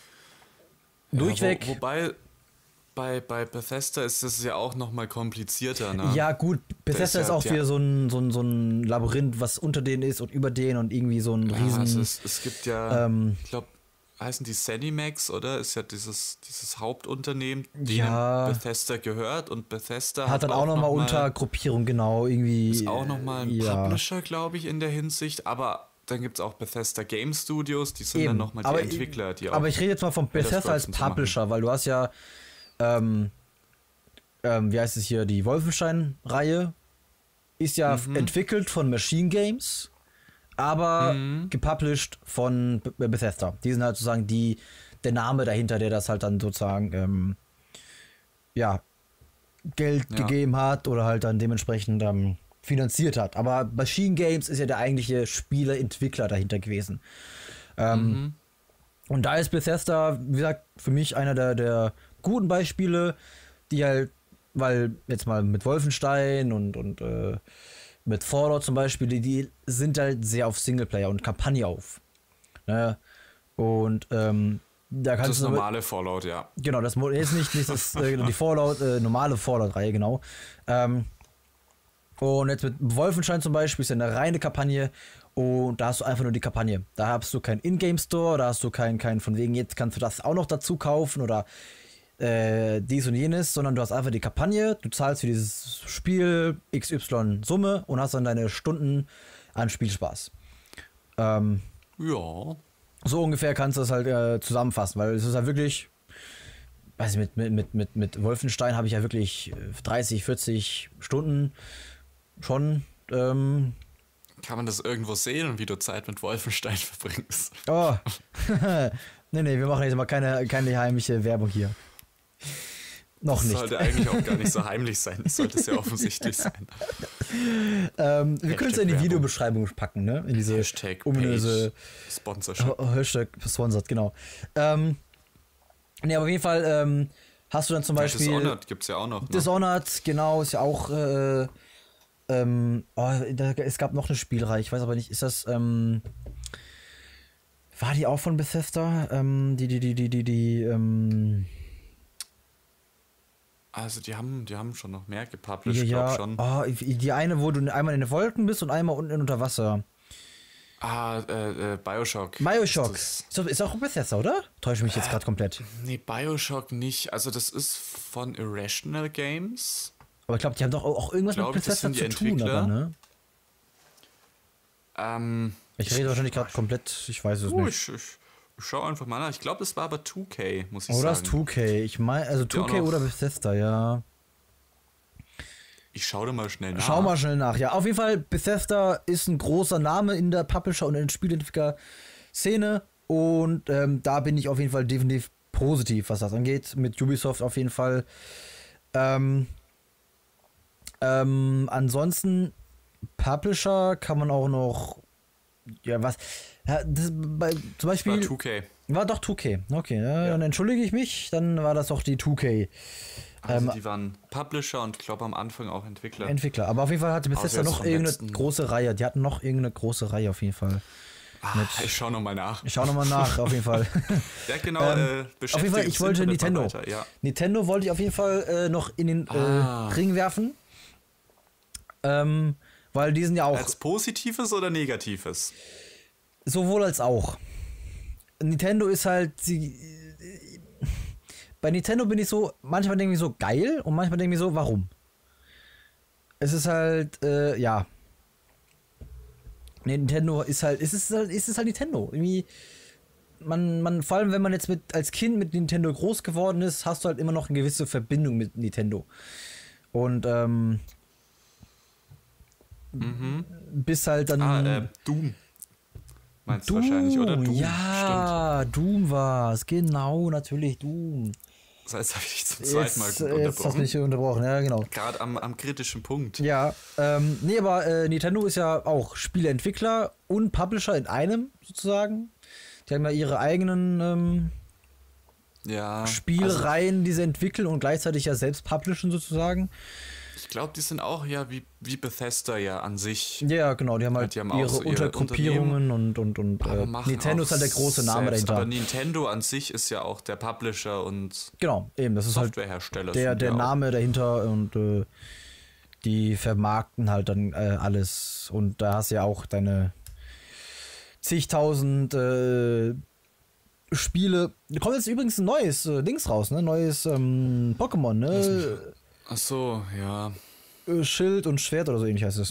Ja, durchweg. Wo, wobei bei, bei Bethesda ist das ja auch nochmal komplizierter, ne? Ja, gut, Bethesda ist ist, ja auch der- wieder so ein, so, ein, so ein Labyrinth, was unter denen ist und über denen und irgendwie so ein Ja, riesen. es, ist, es gibt ja, ähm, ich glaube, heißen die Zenimax, oder? Ist ja dieses, dieses Hauptunternehmen, denen Ja. Bethesda gehört, und Bethesda hat dann auch nochmal noch mal- Untergruppierung, genau, irgendwie. Ist auch nochmal ein ja. Publisher, glaube ich, in der Hinsicht, aber dann gibt es auch Bethesda Game Studios, die sind Eben, dann nochmal die aber- Entwickler, die auch. Aber ich rede jetzt mal von Elder Bethesda als Scrolls und so machen. Publisher, weil du hast ja, ähm, ähm, wie heißt es hier, die Wolfenstein-Reihe ist ja Mhm. entwickelt von Machine Games, aber Mhm. gepublished von B Bethesda. Die sind halt sozusagen die, der Name dahinter, der das halt dann sozusagen, ähm, ja, Geld Ja. gegeben hat oder halt dann dementsprechend ähm, finanziert hat. Aber Machine Games ist ja der eigentliche Spieler-Entwickler dahinter gewesen. Ähm, Mhm. Und da ist Bethesda, wie gesagt, für mich einer der, der guten Beispiele, die halt, weil jetzt mal mit Wolfenstein und, und äh, mit Fallout zum Beispiel, die, die sind halt sehr auf Singleplayer und Kampagne auf. Ne? Und ähm, da kannst Das du aber- normale Fallout, ja. Genau, das Mo- jetzt nicht, nicht das, äh, die Fallout, äh, normale Fallout-Reihe, genau. Ähm, und jetzt mit Wolfenstein zum Beispiel ist ja eine reine Kampagne und da hast du einfach nur die Kampagne. Da hast du keinen Ingame-Store, da hast du keinen, keinen von wegen, jetzt kannst du das auch noch dazu kaufen oder äh, dies und jenes, sondern du hast einfach die Kampagne, du zahlst für dieses Spiel X Y Summe und hast dann deine Stunden an Spielspaß. Ähm, Ja. so ungefähr kannst du das halt äh, zusammenfassen, weil es ist halt wirklich, weiß ich, mit, mit, mit, mit, mit Wolfenstein habe ich ja wirklich äh, dreißig, vierzig Stunden schon. Ähm, Kann man das irgendwo sehen, wie du Zeit mit Wolfenstein verbringst? oh, nee, nee, wir machen jetzt mal keine, keine heimliche Werbung hier. Noch Das nicht. sollte eigentlich auch gar nicht so heimlich sein. Das sollte sehr offensichtlich sein. Ähm, wir können es ja in die Werbung. Videobeschreibung packen, ne? In diese Hashtag ominöse Page Sponsorship. Oh, Hashtag sponsored, genau. Ähm, ne, aber auf jeden Fall ähm, hast du dann zum Ja, Beispiel Dishonored gibt es ja auch noch. Ne? Dishonored, genau, ist ja auch äh, ähm, oh, da, es gab noch eine Spielreihe, ich weiß aber nicht, ist das ähm, war die auch von Bethesda? Ähm, die, die, die, die, die, die, ähm, Also die haben, die haben schon noch mehr gepublished, ja, glaub schon. oh, die eine, wo du einmal in den Wolken bist und einmal unten unter Wasser. Ah, äh, äh, Bioshock. Bioshock. Ist Ist, doch- ist auch Bethesda, oder? Täusche mich jetzt gerade komplett. das, nee, Bioshock nicht. Also das ist von Irrational Games. Aber ich glaube, die haben doch auch irgendwas Glaub mit ich, das Bethesda sind zu die tun, Entwickler. aber, ne? Ähm, Ich rede wahrscheinlich gerade komplett, ich weiß es oh, nicht. ich, ich, ich schau einfach mal nach. Ich glaube, es war aber zwei K, muss ich Oder sagen. ist zwei K? Ich meine, also ja auch zwei K noch- oder Bethesda, ja. Ich schau da mal schnell nach. Schau mal schnell nach. Ja, auf jeden Fall, Bethesda ist ein großer Name in der Publisher- und in der Spielentwickler-Szene. Und ähm, da bin ich auf jeden Fall definitiv positiv, was das angeht. Mit Ubisoft auf jeden Fall. Ähm, ähm, ansonsten, Publisher kann man auch noch. Ja, was? Ja, das, bei, zum War Beispiel. zwei K. War doch zwei K. Okay, ja, dann entschuldige ich mich. Dann war das doch die zwei K. Also Ähm, die waren Publisher und glaube am Anfang auch Entwickler. Entwickler. Aber auf jeden Fall hatte Bethesda jetzt noch vom irgendeine letzten- große Reihe. Die hatten noch irgendeine große Reihe auf jeden Fall. ah, ich schau nochmal nach. Ich schau nochmal nach, auf jeden Fall. Ja, genau. Ähm, äh, auf jeden Fall, ich wollte beschäftigt Nintendo. uns Internet mal weiter, Ja. Nintendo wollte ich auf jeden Fall äh, noch in den äh, Ah. Ring werfen. Ähm, weil die sind ja auch Als Positives oder Negatives? sowohl als auch. Nintendo ist halt. Sie, bei Nintendo bin ich so, manchmal denke ich so geil und manchmal denke ich so, warum? Es ist halt, äh, ja. Nintendo ist halt, es ist halt, es ist halt Nintendo. Irgendwie, man, man, vor allem wenn man jetzt mit als Kind mit Nintendo groß geworden ist, hast du halt immer noch eine gewisse Verbindung mit Nintendo. Und ähm, Mhm. bis halt dann... Ah, äh, Doom. Meinst du wahrscheinlich, oder? Doom, ja, stimmt. Doom war's. Genau, natürlich Doom. Das heißt, habe ich dich zum zweiten Mal Jetzt, gut jetzt hast du unterbrochen. mich unterbrochen, ja, genau. Gerade am, am kritischen Punkt. Ja, ähm, nee, aber äh, Nintendo ist ja auch Spieleentwickler und Publisher in einem, sozusagen. Die haben ja ihre eigenen ähm, Ja, Spielreihen, die sie entwickeln und gleichzeitig ja selbst publishen, sozusagen. Ich glaube, die sind auch ja wie, wie Bethesda ja an sich. Ja, genau, die haben halt die haben auch ihre so ihre Untergruppierungen und, und, und Aber äh, machen Nintendo ist auch halt der große Name selbst, dahinter. Aber Nintendo an sich ist ja auch der Publisher und Genau, eben, das ist halt Softwarehersteller. der, sind die der auch. Name dahinter und äh, die vermarkten halt dann äh, alles. Und da hast du ja auch deine zigtausend äh, Spiele. Da kommt jetzt übrigens ein neues äh, Dings raus, ne? Neues ähm, Pokémon, ne? Ach so, ja. Äh, Schild und Schwert oder so ähnlich heißt es.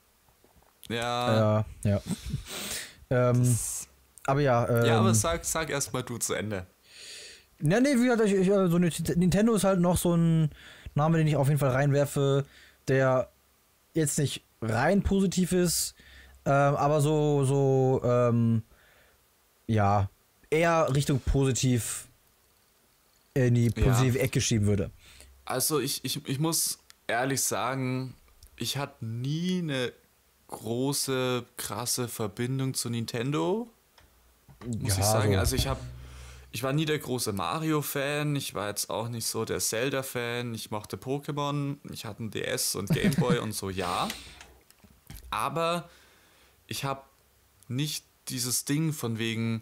Ja. Ja, ja. ähm, aber ja, ähm, Ja, aber sag, sag erst mal du zu Ende. Ja, nee, wie gesagt, ich, ich, so Nintendo ist halt noch so ein Name, den ich auf jeden Fall reinwerfe, der jetzt nicht rein positiv ist, ähm, aber so, so, ähm, ja, eher Richtung positiv in die positive Ja. Ecke schieben würde. Also ich, ich, ich muss ehrlich sagen, ich hatte nie eine große, krasse Verbindung zu Nintendo, muss Ja, ich sagen. so. Also ich habe, ich war nie der große Mario-Fan, ich war jetzt auch nicht so der Zelda-Fan, ich mochte Pokémon, ich hatte einen D S und Gameboy und so, ja. Aber ich habe nicht dieses Ding von wegen,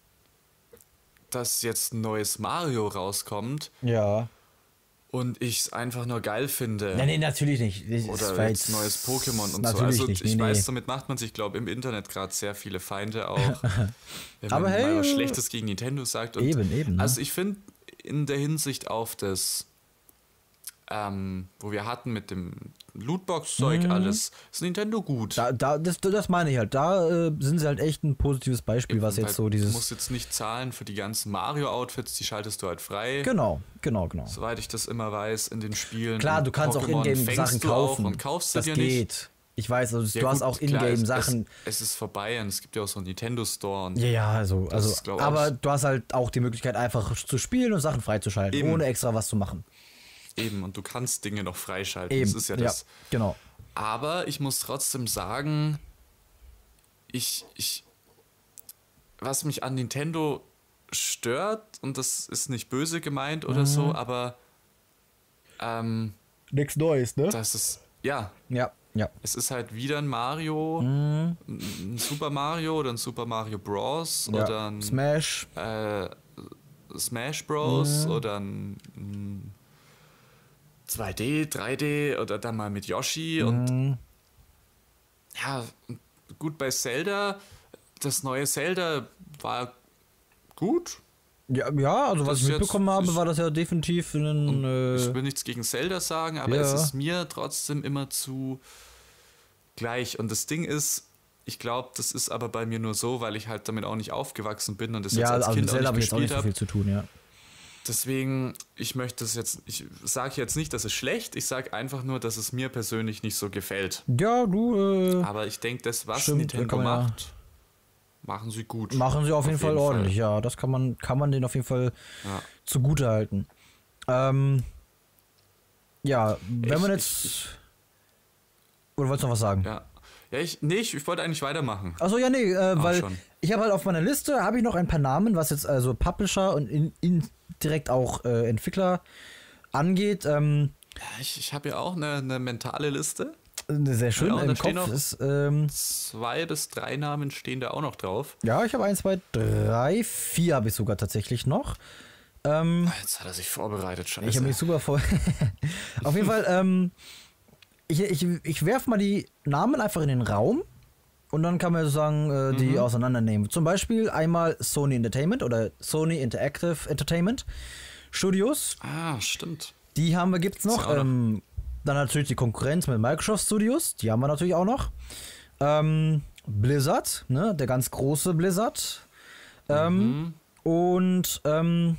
dass jetzt ein neues Mario rauskommt Ja. und ich es einfach nur geil finde. Nee, nee, natürlich nicht. Das Oder war jetzt neues Pokémon und so. natürlich Also nicht. ich Nee, weiß, nee. damit macht man sich, glaube ich, im Internet gerade sehr viele Feinde auch. Wenn Aber man hey, mal was äh, Schlechtes gegen Nintendo sagt. Und eben, eben, ne? Also ich finde in der Hinsicht auf das, ähm, wo wir hatten mit dem Lootbox-Zeug alles, ist Nintendo gut. Mhm. Da, da, das, das meine ich halt. Da äh, sind sie halt echt ein positives Beispiel, was Weil jetzt so Du dieses. musst jetzt nicht zahlen für die ganzen Mario-Outfits, die schaltest du halt frei. Genau, genau, genau. Soweit ich das immer weiß, in den Spielen. Klar, Und du kannst auch Pokémon Ingame fängst Sachen du auch kaufen. Und kaufst du das dir geht. nicht. Ich weiß, also Ja, du hast gut, auch klar, Ingame es- Sachen. Es, es ist vorbei und es gibt ja auch so einen Nintendo Store. Und Ja, ja, also, Das also ist, glaub ich, aber auch- du hast halt auch die Möglichkeit, einfach zu spielen und Sachen freizuschalten, Eben. ohne extra was zu machen. Eben, und du kannst Dinge noch freischalten. Eben. Das ist ja das. genau. Aber ich muss trotzdem sagen, ich, ich, was mich an Nintendo stört, und das ist nicht böse gemeint oder Mhm. so, aber ähm, Nichts Neues, ne? das ist, ja, Ja, ja. es ist halt wieder ein Mario, Mhm. ein Super Mario oder ein Super Mario Bros. ja. oder ein Smash. äh, Smash Bros. Mhm. oder ein, ein zwei D, drei D oder dann mal mit Yoshi und Mhm. ja, gut bei Zelda, das neue Zelda war gut. Ja, ja, also was Das ich ist jetzt- mitbekommen habe, ist- war das ja definitiv ein. Ich Äh, will nichts gegen Zelda sagen, aber ja. es ist mir trotzdem immer zu gleich. Und das Ding ist, ich glaube, das ist aber bei mir nur so, weil ich halt damit auch nicht aufgewachsen bin und das ja, jetzt als also Kind mit auch Zelda habe nicht ich jetzt auch nicht gespielt so viel habe. zu tun, ja. Deswegen, ich möchte es jetzt, ich sage jetzt nicht, dass es schlecht, ich sage einfach nur, dass es mir persönlich nicht so gefällt. Ja, du, äh, Aber ich denke, das, was Stimmt, Nintendo kann man ja- macht, machen sie gut. machen sie auf jeden Fall ordentlich, ja. Das kann man, kann man denen auf jeden Fall Ja. zugute halten. Ähm, ja, wenn Ich- man ich- jetzt. ich- oder wolltest du noch was sagen? Ja, ja ich, nee, ich, ich wollte eigentlich weitermachen. Achso, ja, nee, äh, weil schon. ich habe halt auf meiner Liste, habe ich noch ein paar Namen, was jetzt also Publisher und in, in direkt auch äh, Entwickler angeht. Ähm, Ja, ich ich habe ja auch eine, eine mentale Liste. sehr schön, Ja, und im da stehen Kopf noch- ist, ähm, Zwei bis drei Namen stehen da auch noch drauf. ja, ich habe eins, zwei, drei, vier habe ich sogar tatsächlich noch. Ähm, Ah, Jetzt hat er sich vorbereitet, scheiße. Ich habe mich super voll. Auf jeden Fall, ähm, ich, ich, ich werfe mal die Namen einfach in den Raum und dann kann man sozusagen äh, die Mhm. auseinandernehmen. Zum Beispiel einmal Sony Entertainment oder Sony Interactive Entertainment Studios. ah, stimmt. Die haben wir, gibt's Gibt's noch. ja auch noch. Ähm, dann natürlich die Konkurrenz mit Microsoft Studios. Die haben wir natürlich auch noch. Ähm, Blizzard, ne, der ganz große Blizzard. Ähm, Mhm. Und ähm,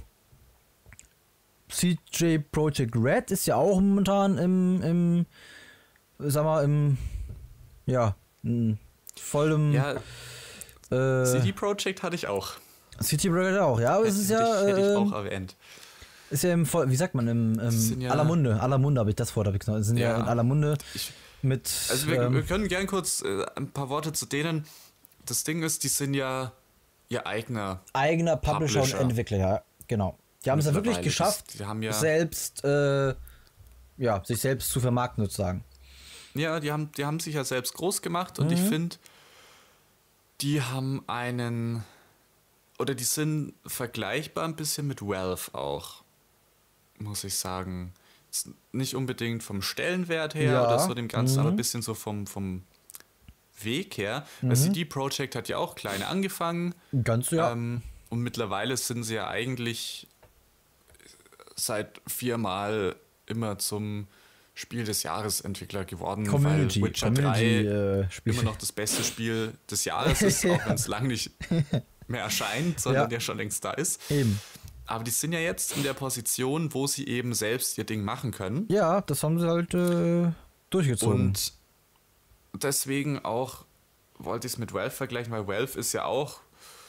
C J Projekt Red ist ja auch momentan im, im sag mal, im ja, mh, vollem Ja, äh, C D Projekt hatte ich auch. C D Projekt auch, ja, aber es ist hätte ja, ich, hätte ich äh, auch erwähnt. ist ja im Voll, wie sagt man, im, im ja, aller Munde, aller Munde habe ich das Wort, habe ich gesagt, sind ja, Ja. in aller Munde Ich, mit, also wir, ähm, wir können gern kurz äh, ein paar Worte zu denen. Das Ding ist, die sind ja ihr eigener eigener Publisher, Publisher. und Entwickler, ja, genau. Die haben es ja wirklich mittlerweile. geschafft, Das, die haben ja, selbst, äh, ja, sich selbst zu vermarkten sozusagen. ja, die haben, die haben sich ja selbst groß gemacht und ich Mhm. finde, die haben einen, oder die sind vergleichbar ein bisschen mit Valve auch, muss ich sagen. Ist nicht unbedingt vom Stellenwert her Ja. oder so dem Ganzen, Mhm. aber ein bisschen so vom, vom Weg her. Mhm. Weil C D Projekt hat ja auch klein angefangen. Ganz, ja. Ähm, und mittlerweile sind sie ja eigentlich seit viermal immer zum Spiel des Jahres Entwickler geworden, Community, weil Witcher Community, drei äh, Spiel. immer noch das beste Spiel des Jahres ist, auch wenn es lang nicht mehr erscheint, sondern Ja. ja schon längst da ist. Eben. Aber die sind ja jetzt in der Position, wo sie eben selbst ihr Ding machen können. Ja, das haben sie halt äh, durchgezogen. Und deswegen auch wollte ich es mit Valve vergleichen, weil Valve ist ja auch,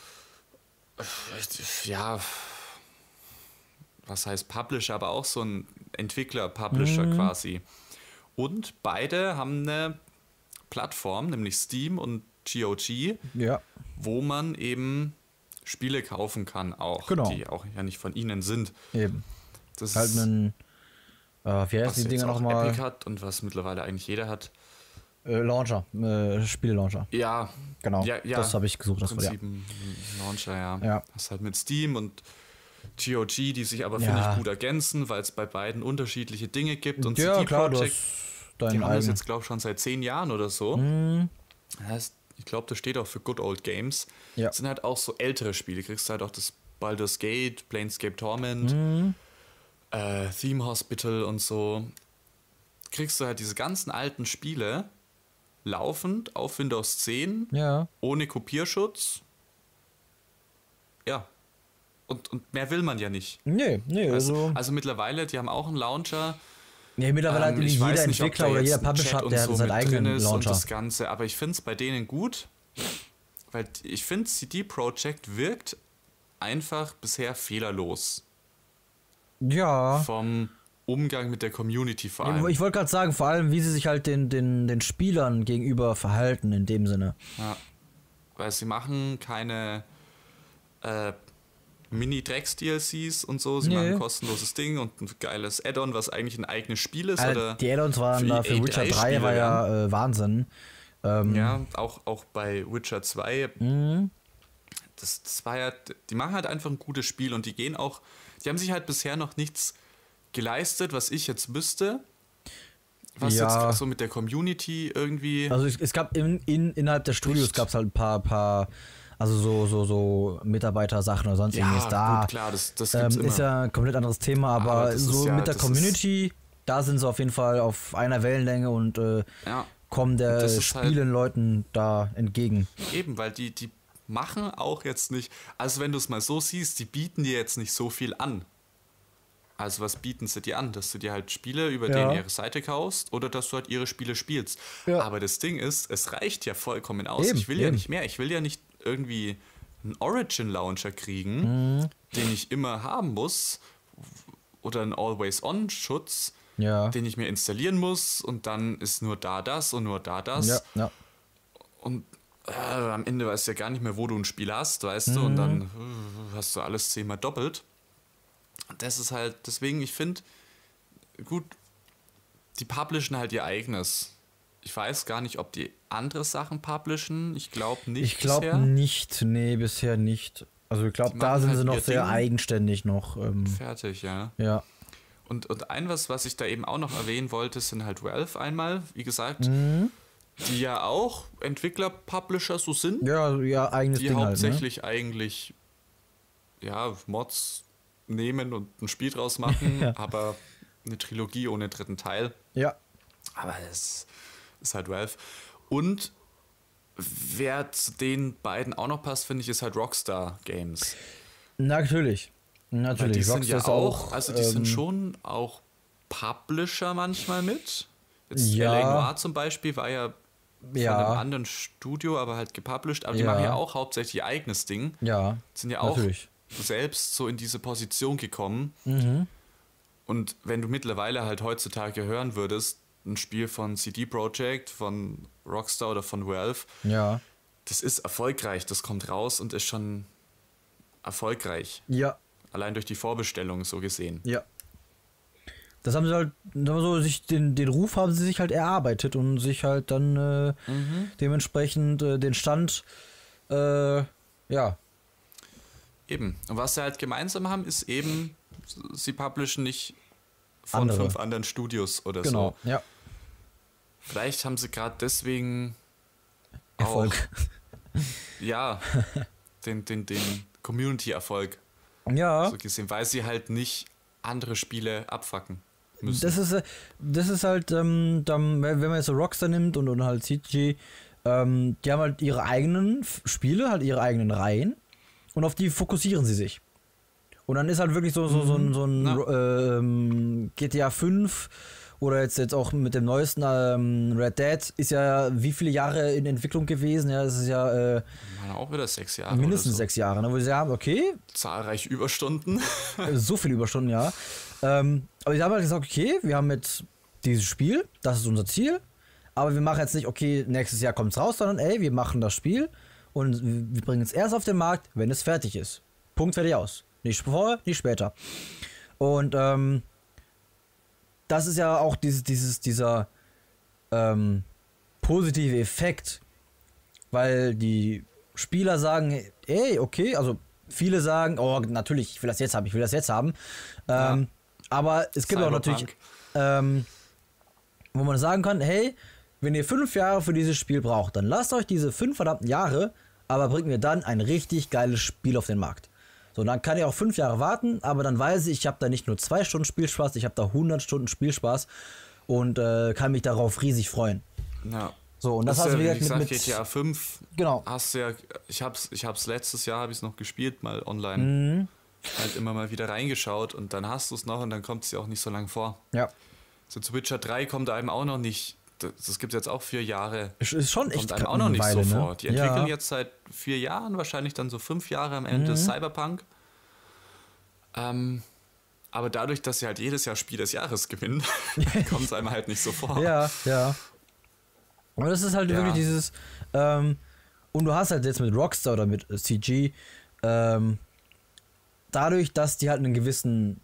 äh, ja, was heißt Publisher, aber auch so ein Entwickler-Publisher Mhm. quasi. Und beide haben eine Plattform, nämlich Steam und G O G, ja, wo man eben Spiele kaufen kann auch, Genau. die auch ja nicht von ihnen sind. eben. Das Halt ist, ein, äh, wie was heißt die jetzt Dinger auch nochmal? Epic hat und was mittlerweile eigentlich jeder hat. Äh, Launcher, äh, Spiele-Launcher. Ja, Genau, ja, ja. das habe ich gesucht. Das Im war, ja. Prinzip ein Launcher, ja. Ja. Das ist halt mit Steam und G O G, die sich aber, Ja. finde ich, gut ergänzen, weil es bei beiden unterschiedliche Dinge gibt. Und Ja, C D klar, du Projekt, hast die deinen haben das eigenen. jetzt, glaube ich, schon seit zehn Jahren oder so. Mhm. Das heißt, ich glaube, das steht auch für Good Old Games. Ja. Das sind halt auch so ältere Spiele. Du kriegst halt auch das Baldur's Gate, Planescape Torment, Mhm. äh, Theme Hospital und so. Kriegst du halt diese ganzen alten Spiele laufend auf Windows zehn, Ja. ohne Kopierschutz. Ja. Und, und mehr will man ja nicht. Nee, nee, Also, also. also mittlerweile, die haben auch einen Launcher. Nee, mittlerweile hat Ähm, irgendwie ich weiß jeder nicht, ob Entwickler da oder jetzt jeder ein Publisher Chat hat, und der so hat seinen mit drin eigenen ist und Launcher. das Ganze. Aber ich finde es bei denen gut, weil ich finde, C D Projekt wirkt einfach bisher fehlerlos. Ja. Vom Umgang mit der Community vor allem. Ich wollte gerade sagen, vor allem, wie sie sich halt den, den, den Spielern gegenüber verhalten, in dem Sinne. Ja. Weil sie machen keine äh, Mini-Drecks-D L Cs und so. Sie Nee. machen ein kostenloses Ding und ein geiles Add-on, was eigentlich ein eigenes Spiel ist. Also oder die Add-ons waren für da die für Witcher E drei drei, war Spiele ja äh, Wahnsinn. Ähm, Ja, auch, auch bei Witcher zwei. Mhm. Das, das war ja, die machen halt einfach ein gutes Spiel und die gehen auch, die haben sich halt bisher noch nichts geleistet, was ich jetzt wüsste. Was Ja. jetzt so mit der Community irgendwie. Also es, es gab in, in, innerhalb der Studios Nicht. gab es halt ein paar, paar, also so, so, so Mitarbeitersachen oder sonst ja, irgendwas da. gut, klar, das, das Ähm, gibt's immer. ist ja ein komplett anderes Thema, aber, Aber das so ist ja- mit der das Community, da sind sie auf jeden Fall auf einer Wellenlänge und äh, ja, kommen der das ist halt- spielenden Leuten da entgegen. eben, weil die, die machen auch jetzt nicht, also wenn du es mal so siehst, die bieten dir jetzt nicht so viel an. Also was bieten sie dir an? Dass du dir halt Spiele über Ja. denen ihre Seite kaufst oder dass du halt ihre Spiele spielst. Ja. Aber das Ding ist, es reicht ja vollkommen aus. Eben, ich will ja eben. nicht mehr. Ich will ja nicht irgendwie einen Origin-Launcher kriegen, Mhm. den ich immer haben muss oder einen Always-On-Schutz, Ja. den ich mir installieren muss und dann ist nur da das und nur da das. Ja, ja. Und äh, am Ende weißt du ja gar nicht mehr, wo du ein Spiel hast, weißt du, und dann äh, hast du alles zehnmal doppelt. Und das ist halt, deswegen, ich finde, gut, die publishen halt ihr eigenes. Ich weiß gar nicht, ob die andere Sachen publishen. Ich glaube nicht. Ich glaube bisher. nicht, nee, bisher nicht. Also ich glaube, Die da machen sind halt sie noch ihr sehr Ding. eigenständig noch. Ähm, Fertig, ja. ja. Und, und ein was, was ich da eben auch noch erwähnen wollte, sind halt Valve einmal, wie gesagt, Mhm. die ja auch Entwickler, Publisher so sind. Ja, ja, eigenes die Ding hauptsächlich eigentlich ja, Mods nehmen und ein Spiel draus machen, Ja. aber eine Trilogie ohne dritten Teil. halt, ne? Ja. Aber es ist halt Valve. Und wer zu den beiden auch noch passt, finde ich, ist halt Rockstar Games. Natürlich. Weil Natürlich. die sind Rockstar ja ist auch, also die ähm, sind schon auch Publisher manchmal mit. Jetzt Ja. L A Noire zum Beispiel war ja ja. von einem anderen Studio, aber halt gepublished. Aber die Ja. machen ja auch hauptsächlich ihr eigenes Ding. Ja, Sind ja auch natürlich. selbst so in diese Position gekommen. Mhm. Und wenn du mittlerweile halt heutzutage hören würdest, ein Spiel von C D Projekt, von Rockstar oder von Valve, Ja. das ist erfolgreich, das kommt raus und ist schon erfolgreich. Ja, Allein durch die Vorbestellung so gesehen. ja. Das haben sie halt, sagen wir so, sich den, den Ruf haben sie sich halt erarbeitet und sich halt dann äh, Mhm. dementsprechend äh, den Stand, äh, ja, Eben. Und was sie halt gemeinsam haben, ist eben, sie publishen nicht von Andere. fünf anderen Studios oder genau, so. ja, Vielleicht haben sie gerade deswegen Erfolg. auch, ja, den, den, den Community-Erfolg Ja, so gesehen, weil sie halt nicht andere Spiele abfacken müssen. das ist, äh, das ist halt, ähm, dann, wenn wenn man jetzt so Rockstar nimmt und, und halt C G, ähm, die haben halt ihre eigenen F- Spiele, halt ihre eigenen Reihen und auf die fokussieren sie sich. Und dann ist halt wirklich so, so, so ein, so ein Ja. ähm, G T A fünf oder jetzt, jetzt auch mit dem neuesten ähm, Red Dead ist ja wie viele Jahre in Entwicklung gewesen? Ja, das ist ja äh, Ich meine auch wieder sechs Jahre. mindestens oder so. sechs Jahre, ne, wo sie sagen, okay, Zahlreiche Überstunden. so viele Überstunden, ja. Ähm, aber sie haben halt gesagt, okay, wir haben jetzt dieses Spiel, das ist unser Ziel, aber wir machen jetzt nicht, okay, nächstes Jahr kommt es raus, sondern ey, wir machen das Spiel und wir bringen es erst auf den Markt, wenn es fertig ist. Punkt, fertig, aus. Nicht vorher, nicht später. Und ähm, das ist ja auch dieses, dieses, dieser ähm, positive Effekt, weil die Spieler sagen, ey, okay, also viele sagen, oh, natürlich, ich will das jetzt haben, ich will das jetzt haben. Ähm, Ja. Aber es gibt auch natürlich, Cyberpunk. ähm, wo man sagen kann, hey, wenn ihr fünf Jahre für dieses Spiel braucht, dann lasst euch diese fünf verdammten Jahre, aber bringt mir dann ein richtig geiles Spiel auf den Markt. So, dann kann ich auch fünf Jahre warten, aber dann weiß ich, ich habe da nicht nur zwei Stunden Spielspaß, ich habe da hundert Stunden Spielspaß und äh, kann mich darauf riesig freuen. Ja. So, und das, ist hast du ja, wieder wie mit, gesagt, mit G T A fünf genau. hast du ja, ich hab's, ich hab's letztes Jahr, habe ich es noch gespielt, mal online. Mhm. Halt immer mal wieder reingeschaut und dann hast du es noch und dann kommt es dir auch nicht so lang vor. Ja, So zu Witcher drei kommt einem auch noch nicht, das, das gibt jetzt auch vier Jahre. ist ist schon echt Kommt einem auch noch nicht Weile, so ne? vor. Die entwickeln ja. jetzt seit vier Jahren, wahrscheinlich dann so fünf Jahre am Ende Mhm. Cyberpunk. Ähm, aber dadurch, dass sie halt jedes Jahr Spiel des Jahres gewinnen, kommt es einem halt nicht so vor. Ja, ja. Aber das ist halt Ja. wirklich dieses, ähm, und du hast halt jetzt mit Rockstar oder mit C G, ähm, dadurch, dass die halt einen gewissen,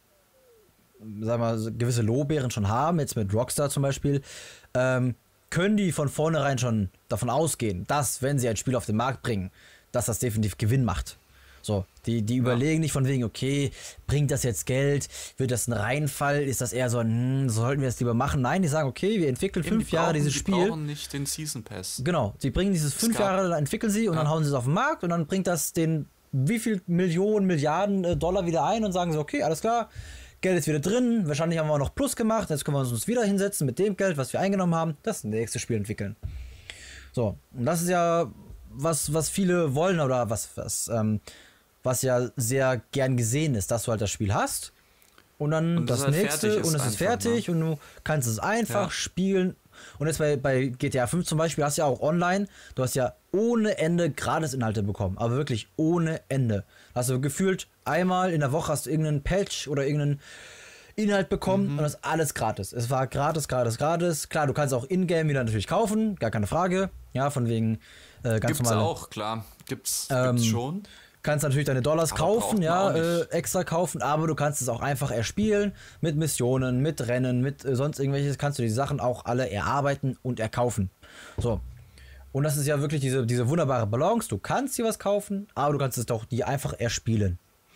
sag mal, so gewisse Lorbeeren schon haben, jetzt mit Rockstar zum Beispiel, ähm, können die von vornherein schon davon ausgehen, dass, wenn sie ein Spiel auf den Markt bringen, dass das definitiv Gewinn macht. So, die, die überlegen nicht von wegen, okay, bringt das jetzt Geld? Wird das ein Reinfall? Ist das eher so ein, hm, sollten wir das lieber machen? Nein, die sagen, okay, wir entwickeln Eben, fünf die Jahre brauchen, dieses die Spiel. brauchen nicht den Season Pass. Genau, sie bringen dieses fünf gab- Jahre, dann entwickeln sie und Ja. dann hauen sie es auf den Markt und dann bringt das den wie viel Millionen, Milliarden äh, Dollar wieder ein und sagen so, okay, alles klar, Geld ist wieder drin, wahrscheinlich haben wir auch noch Plus gemacht, jetzt können wir uns wieder hinsetzen mit dem Geld, was wir eingenommen haben, das nächste Spiel entwickeln. So, und das ist ja was, was viele wollen oder was, was, ähm, was ja sehr gern gesehen ist, dass du halt das Spiel hast und dann Und das das halt nächste fertig ist und es ist einfach, fertig und du kannst es einfach Ja. spielen. Und jetzt bei, bei G T A fünf zum Beispiel hast du ja auch online, du hast ja ohne Ende Gratis-Inhalte bekommen, aber wirklich ohne Ende. Hast du gefühlt einmal in der Woche hast du irgendeinen Patch oder irgendeinen Inhalt bekommen Mhm. und das ist alles gratis. Es war gratis, gratis, gratis. Klar, du kannst auch in-game wieder natürlich kaufen, gar keine Frage. Ja, von wegen äh, ganz Gibt's normal. auch, klar. Gibt's, Ähm, gibt's schon. Kannst natürlich deine Dollars Aber kaufen, braucht man ja, auch äh, nicht. extra kaufen, aber du kannst es auch einfach erspielen mit Missionen, mit Rennen, mit äh, sonst irgendwelches, kannst du die Sachen auch alle erarbeiten und erkaufen. So. Und das ist ja wirklich diese, diese wunderbare Balance. Du kannst dir was kaufen, aber du kannst es doch dir einfach erspielen.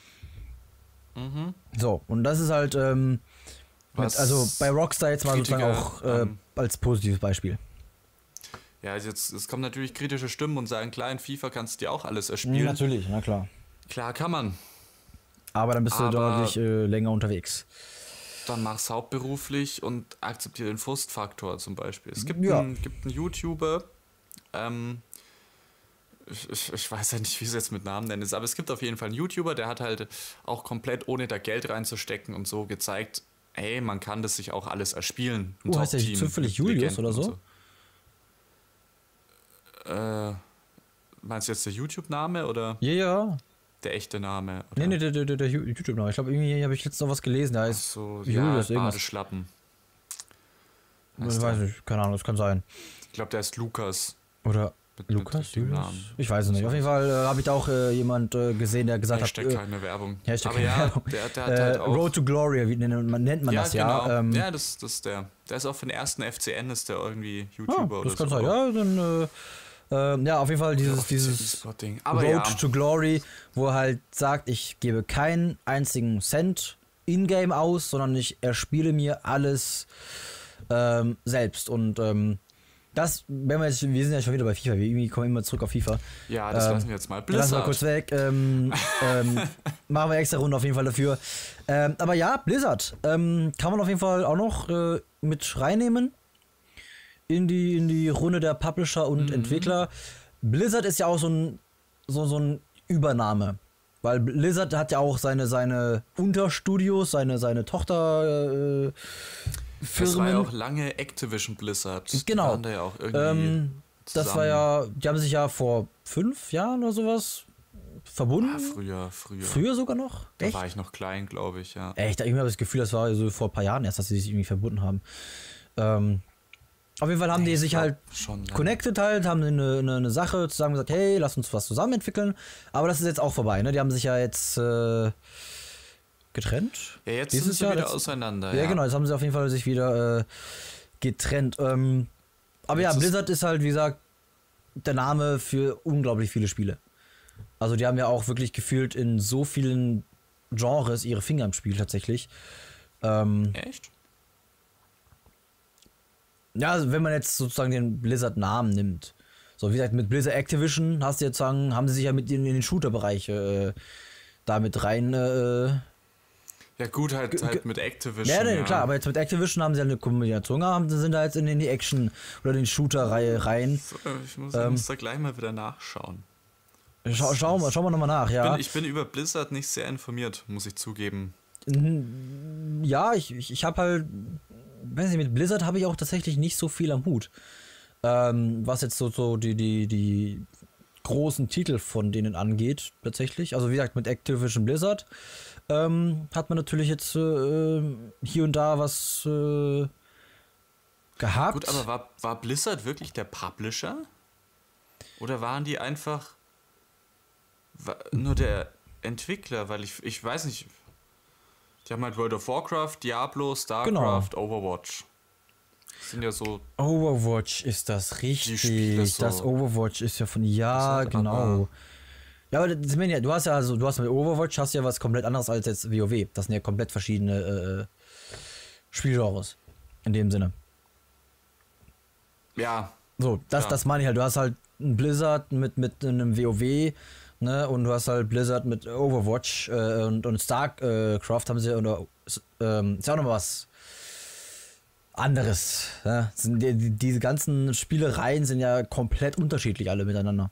Mhm. So, und das ist halt, ähm, mit, Was also bei Rockstar jetzt mal sozusagen Kritiker, auch äh, ähm, als positives Beispiel. Ja, also jetzt es kommen natürlich kritische Stimmen und sagen, klar, in FIFA kannst du dir auch alles erspielen. Natürlich, na klar. Klar kann man. Aber dann bist du Aber- deutlich äh, länger unterwegs. Dann mach's hauptberuflich und akzeptiere den Frustfaktor zum Beispiel. Es gibt, Ja. einen, gibt einen YouTuber, ähm, ich, ich, ich weiß ja nicht, wie es jetzt mit Namen nennen ist, aber es gibt auf jeden Fall einen YouTuber, der hat halt auch komplett ohne da Geld reinzustecken und so gezeigt, ey, man kann das sich auch alles erspielen. Ein Oh, heißt der Top-Team zufällig mit Julius Legenden oder und so? Äh, meinst du jetzt der YouTube-Name oder Ja, ja. der echte Name? Oder? Nee, nee, der, der, der YouTube-Name. Ich glaube, irgendwie habe ich letztens noch was gelesen. Der heißt so, Julius ja, irgendwas. Badeschlappen. Ich weiß nicht, keine Ahnung, das kann sein. Ich glaube, der ist Lukas. Oder Mit, Lukas, mit Julius? Ich weiß es nicht. Auf jeden Fall äh, habe ich da auch äh, jemand äh, gesehen, der gesagt Hashtag hat... Äh, keine Werbung. Hashtag Aber keine ja, Werbung. der, der hat äh, halt auch... Road to Glory, wie nennt man, nennt man ja, das genau. ja. Ähm, ja, das, das ist der. Der ist auch für den ersten F C N, ist der irgendwie YouTuber ah, oder das kann so. sein, ja, dann... Äh, äh, ja, auf jeden Fall dieses, dieses Aber Road ja. to Glory, wo er halt sagt, ich gebe keinen einzigen Cent in-game aus, sondern ich erspiele mir alles ähm, selbst. Und ähm, das, wenn wir jetzt, wir sind ja schon wieder bei FIFA, wir irgendwie kommen immer zurück auf FIFA. Ja, das ähm, lassen wir jetzt mal. Lassen wir Blizzard. kurz weg. Ähm, ähm, machen wir extra Runde auf jeden Fall dafür. Ähm, aber ja, Blizzard ähm, kann man auf jeden Fall auch noch äh, mit reinnehmen in die, in die Runde der Publisher und Mhm. Entwickler. Blizzard ist ja auch so ein, so, so ein Übernahme. Weil Blizzard hat ja auch seine, seine Unterstudios, seine, seine Tochter. Äh, Das war ja Firmen. auch lange Activision Blizzard. Die Genau. waren da ja auch irgendwie Ähm, das war zusammen. ja, die haben sich ja vor fünf Jahren oder sowas verbunden. Ah, früher, früher. Früher sogar noch? Da Echt? war ich noch klein, glaube ich, ja. Echt, irgendwie habe ich das Gefühl, das war so vor ein paar Jahren erst, dass sie sich irgendwie verbunden haben. Ähm, auf jeden Fall haben Nee, die ich sich glaub, halt schon lange. connected halt, haben eine, eine, eine Sache zusammen gesagt, hey, lass uns was zusammen entwickeln. Aber das ist jetzt auch vorbei, ne? Die haben sich ja jetzt äh, getrennt. Ja, jetzt Dieses sind sie Jahr, wieder letzt- auseinander. Ja, Ja, genau, jetzt haben sie auf jeden Fall sich wieder äh, getrennt. Ähm, aber Jetzt ja, ist- Blizzard ist halt, wie gesagt, der Name für unglaublich viele Spiele. Also die haben ja auch wirklich gefühlt in so vielen Genres ihre Finger im Spiel tatsächlich. Ähm, Echt? ja, also wenn man jetzt sozusagen den Blizzard-Namen nimmt. So, wie gesagt, mit Blizzard Activision hast du jetzt sagen, haben sie sich ja mit in, in den Shooter-Bereich äh, damit rein. Äh, Ja gut, halt, Ge- halt mit Activision. ja, nee, ja. klar, aber jetzt mit Activision haben sie ja eine Kombination gehabt, sind da jetzt in, in die Action- oder den Shooter-Reihe rein. So, äh, Ich muss, Ähm, ich muss da gleich mal wieder nachschauen. Schau, schau mal, schauen wir nochmal nach, ja. Bin, ich bin über Blizzard nicht sehr informiert, muss ich zugeben. Ja, ich, ich, ich habe halt, weiß nicht, mit Blizzard habe ich auch tatsächlich nicht so viel am Hut. Ähm, was jetzt so, so die, die, die großen Titel von denen angeht, tatsächlich. Also wie gesagt, mit Activision Blizzard ähm, hat man natürlich jetzt äh, hier und da was äh, gehabt. Gut, aber war, war Blizzard wirklich der Publisher? Oder waren die einfach wa- nur der Entwickler? Weil ich, ich weiß nicht. Die haben halt World of Warcraft, Diablo, StarCraft, Overwatch. Das sind ja so. Overwatch ist das richtig. Spiele so. Das Overwatch ist ja von ja, Das hat genau. aber- Ja, aber das, ich meine ja, du hast ja also, du hast mit Overwatch hast ja was komplett anderes als jetzt WoW. Das sind ja komplett verschiedene äh, Spielgenres in dem Sinne. Ja, So, das, Ja. das meine ich halt. Du hast halt ein Blizzard mit, mit einem WoW, ne, und du hast halt Blizzard mit Overwatch äh, und, und StarCraft haben sie oder ähm, ist ja auch noch was anderes. Ne? Sind die, die, diese ganzen Spielereien sind ja komplett unterschiedlich alle miteinander.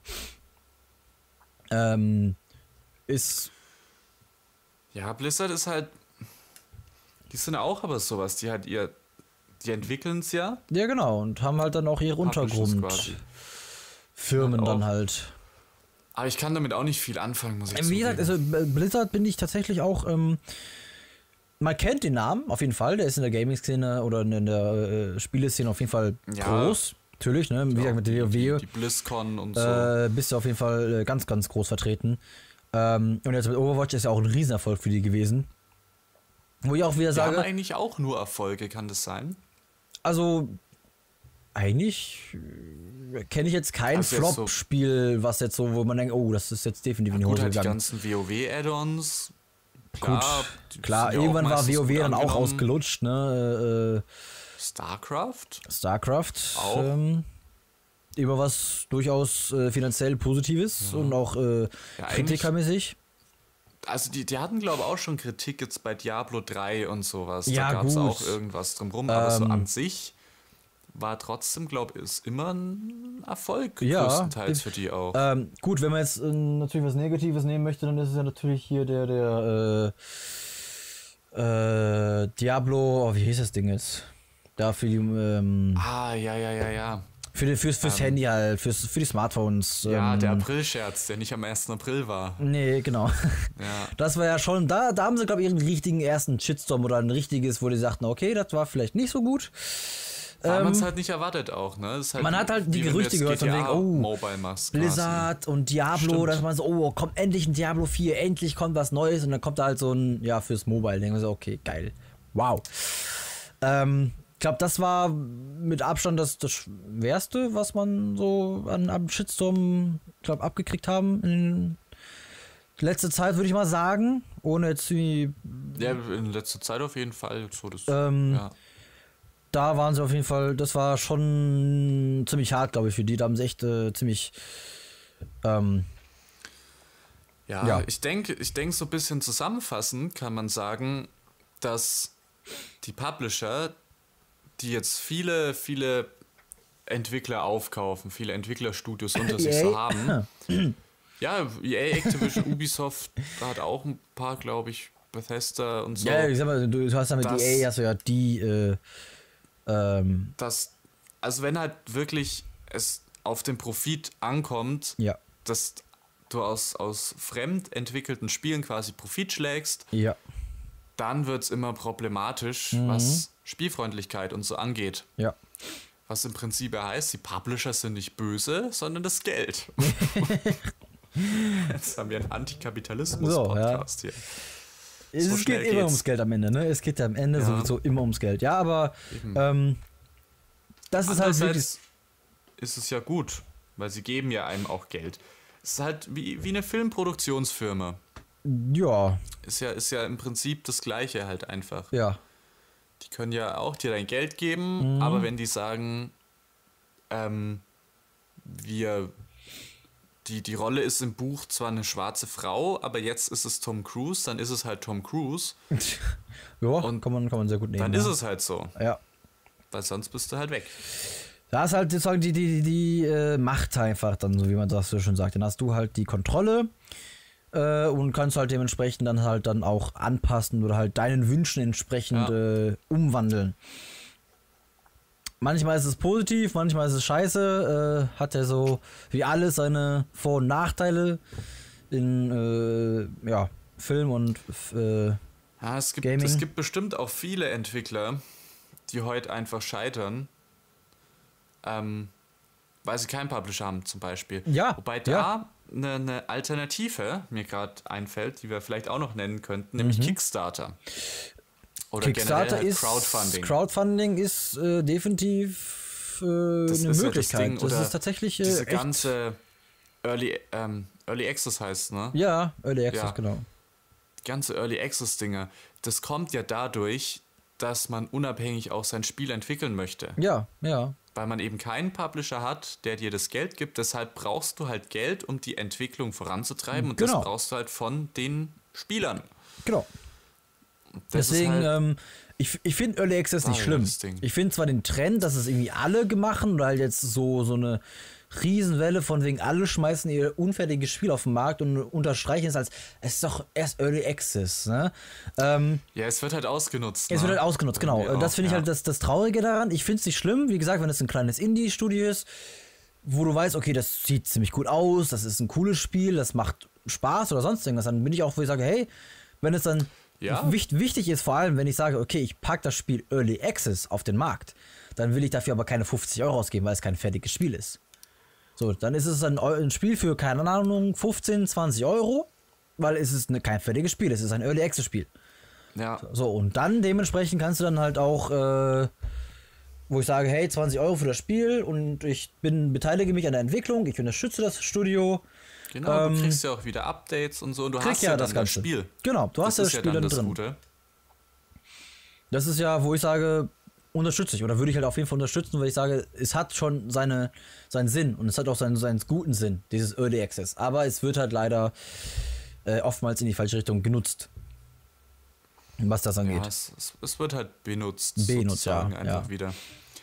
Ähm, ist ja, Blizzard ist halt. Die sind auch aber sowas. Die halt ihr. Die entwickeln es ja. ja genau und haben halt dann auch ihre publishen's quasi. Untergrundfirmen Und auch- dann halt. Aber ich kann damit auch nicht viel anfangen, muss ich Wie gesagt, zugeben. also Blizzard bin ich tatsächlich auch, ähm, man kennt den Namen auf jeden Fall, der ist in der Gaming-Szene oder in der äh, Spieleszene auf jeden Fall Ja. groß. Natürlich, ne? Wie gesagt, mit der die, WoW die BlizzCon und so. äh, bist du auf jeden Fall äh, ganz, ganz groß vertreten. Ähm, und jetzt mit Overwatch ist ja auch ein Riesenerfolg für die gewesen. Wo ich auch wieder Die haben sage, eigentlich auch nur Erfolge, kann das sein? also eigentlich äh, kenne ich jetzt kein Also jetzt so- Flop-Spiel, was jetzt so, wo man denkt, oh, das ist jetzt definitiv in die Gut, Hose halt die gegangen. ganzen WoW-Add-ons. Gut, die klar, sind ja auch irgendwann war meistens WoW gut dann auch angenommen. ausgelutscht, ne? Äh, StarCraft? StarCraft. Auch. Ähm, immer was durchaus äh, finanziell Positives und auch äh, Ja, kritikermäßig. Also die, die hatten, glaube ich, auch schon Kritik jetzt bei Diablo drei und sowas. Ja, da gab es gut. auch irgendwas drumrum. Aber so Ähm, an sich war trotzdem, glaube ich, ist immer ein Erfolg Ja, größtenteils den- für die auch. Ähm, gut, wenn man jetzt äh, natürlich was Negatives nehmen möchte, dann ist es ja natürlich hier der, der äh, äh, Diablo, oh, wie hieß das Ding jetzt? Da für die, ähm, ah, ja, ja, ja, ja. Für die, fürs fürs Ähm, Handy halt, fürs, für die Smartphones. Ja, ähm, der April-Scherz, der nicht am ersten April war. Nee, genau. Ja. Das war ja schon, da, da haben sie, glaube ich, ihren richtigen ersten Shitstorm oder ein richtiges, wo die sagten, okay, das war vielleicht nicht so gut. Weil Ähm, man es halt nicht erwartet auch, ne? Das ist halt man hat halt die wie wenn du Gerüchte jetzt gehört von G T A wegen, oh, Mobile machst quasi. Blizzard und Diablo, Stimmt. dass man so, oh, kommt endlich ein Diablo vier, endlich kommt was Neues und dann kommt da halt so ein, ja, fürs Mobile. Denken wir so, okay, geil. Wow. Ähm, ich glaube, das war mit Abstand das, das Schwerste, was man so an, am Shitstorm, glaube abgekriegt haben in letzter Zeit, würde ich mal sagen. Ohne jetzt wie, Ja, in letzter Zeit auf jeden Fall. So das, Ähm, ja. da waren sie auf jeden Fall, das war schon ziemlich hart, glaube ich, für die. Da haben sie echt äh, ziemlich, ähm, Ja, ja. ich denke, ich denke, so ein bisschen zusammenfassend kann man sagen, dass die Publisher, die jetzt viele, viele Entwickler aufkaufen, viele Entwicklerstudios unter sich so E A. haben. Ja, E A, Activision, Ubisoft, da hat auch ein paar, glaube ich, Bethesda und so. ja, ich sag mal, du, du hast ja mit Das- E A, hast du ja die, äh, ähm, dass, also wenn halt wirklich es auf den Profit ankommt, ja, dass du aus, aus fremd entwickelten Spielen quasi Profit schlägst, ja, dann wird es immer problematisch, Mhm. was Spielfreundlichkeit und so angeht. ja. Was im Prinzip ja heißt, die Publisher sind nicht böse, sondern das Geld. Jetzt haben wir einen Antikapitalismus-Podcast hier. Es So geht schnell immer geht's. ums Geld am Ende, ne? Es geht ja am Ende Ja. sowieso immer ums Geld. Ja, aber Eben. ähm, das ist halt wirklich. Andererseits ist es ja gut, weil sie geben ja einem auch Geld. Es ist halt wie, wie eine Filmproduktionsfirma. Ja, Ist ja, ist ja im Prinzip das Gleiche halt einfach. ja. Die können ja auch dir dein Geld geben, Mhm. aber wenn die sagen, ähm, wir, die, die Rolle ist im Buch zwar eine schwarze Frau, aber jetzt ist es Tom Cruise, dann ist es halt Tom Cruise. Ja, Und kann man, kann man sehr gut nehmen. Dann ja. ist es halt so, Ja. weil sonst bist du halt weg. Da ist halt sozusagen die, die, die äh, Macht einfach dann, so wie man das so schon sagt. Dann hast du halt die Kontrolle äh, und kannst halt dementsprechend dann halt dann auch anpassen oder halt deinen Wünschen entsprechend Ja. äh, umwandeln. Manchmal ist es positiv, manchmal ist es scheiße. Äh, hat ja so wie alles seine Vor- und Nachteile in äh, ja, Film und äh, Ja, es gibt, Gaming. es gibt bestimmt auch viele Entwickler, die heute einfach scheitern, ähm, weil sie keinen Publisher haben zum Beispiel. Ja, Wobei ja. da eine, eine Alternative mir gerade einfällt, die wir vielleicht auch noch nennen könnten, nämlich Kickstarter. Oder Kickstarter generell halt ist Crowdfunding. Crowdfunding ist äh, definitiv äh, Das eine ist ja das Möglichkeit. Ding, Das, oder ist tatsächlich äh, Diese echt, ganze Early, ähm, Early Access heißt, ne? ja, Early Access, Ja. genau. ganze Early Access Dinger, das kommt ja dadurch, dass man unabhängig auch sein Spiel entwickeln möchte. Ja, ja, Weil man eben keinen Publisher hat, der dir das Geld gibt. Deshalb brauchst du halt Geld, um die Entwicklung voranzutreiben. Und Genau. das brauchst du halt von den Spielern. genau. Das Deswegen, ist halt, ähm, ich, ich finde Early Access nicht Ah, ja, schlimm. das Ding. Ich finde zwar den Trend, dass es irgendwie alle machen oder halt jetzt so, so eine Riesenwelle von wegen alle schmeißen ihr unfertiges Spiel auf den Markt und unterstreichen es als, es ist doch erst Early Access, ne? Ähm, ja, es wird halt ausgenutzt. Es ne? wird halt ausgenutzt, genau. Irgendwie Das auch, finde ich ja. halt das, das Traurige daran. Ich finde es nicht schlimm, wie gesagt, wenn es ein kleines Indie-Studio ist, wo du weißt, okay, das sieht ziemlich gut aus, das ist ein cooles Spiel, das macht Spaß oder sonst irgendwas, dann bin ich auch, wo ich sage, hey, wenn es dann Ja. wichtig, wichtig ist, vor allem, wenn ich sage, okay, ich packe das Spiel Early Access auf den Markt, dann will ich dafür aber keine fünfzig Euro ausgeben, weil es kein fertiges Spiel ist. So, dann ist es ein, Eu- ein Spiel für, keine Ahnung, fünfzehn, zwanzig Euro, weil es ist eine, kein fertiges Spiel, es ist ein Early Access Spiel. Ja. So, und dann dementsprechend kannst du dann halt auch, äh, wo ich sage, hey, zwanzig Euro für das Spiel und ich bin, beteilige mich an der Entwicklung, ich unterstütze das Studio. Genau, Ähm, du kriegst ja auch wieder Updates und so. Und du krieg hast ja ja das dann Ganze. das Spiel. Genau, du hast das ja ist das ja Spiel dann dann das drin. Gute. Das ist ja, wo ich sage, unterstütze ich oder würde ich halt auf jeden Fall unterstützen, weil ich sage, es hat schon seine, seinen Sinn und es hat auch seinen, seinen guten Sinn, dieses Early Access. Aber es wird halt leider äh, oftmals in die falsche Richtung genutzt, was das angeht. Ja, es, es, es wird halt benutzt, Benutzt, sozusagen ja, einfach ja. wieder.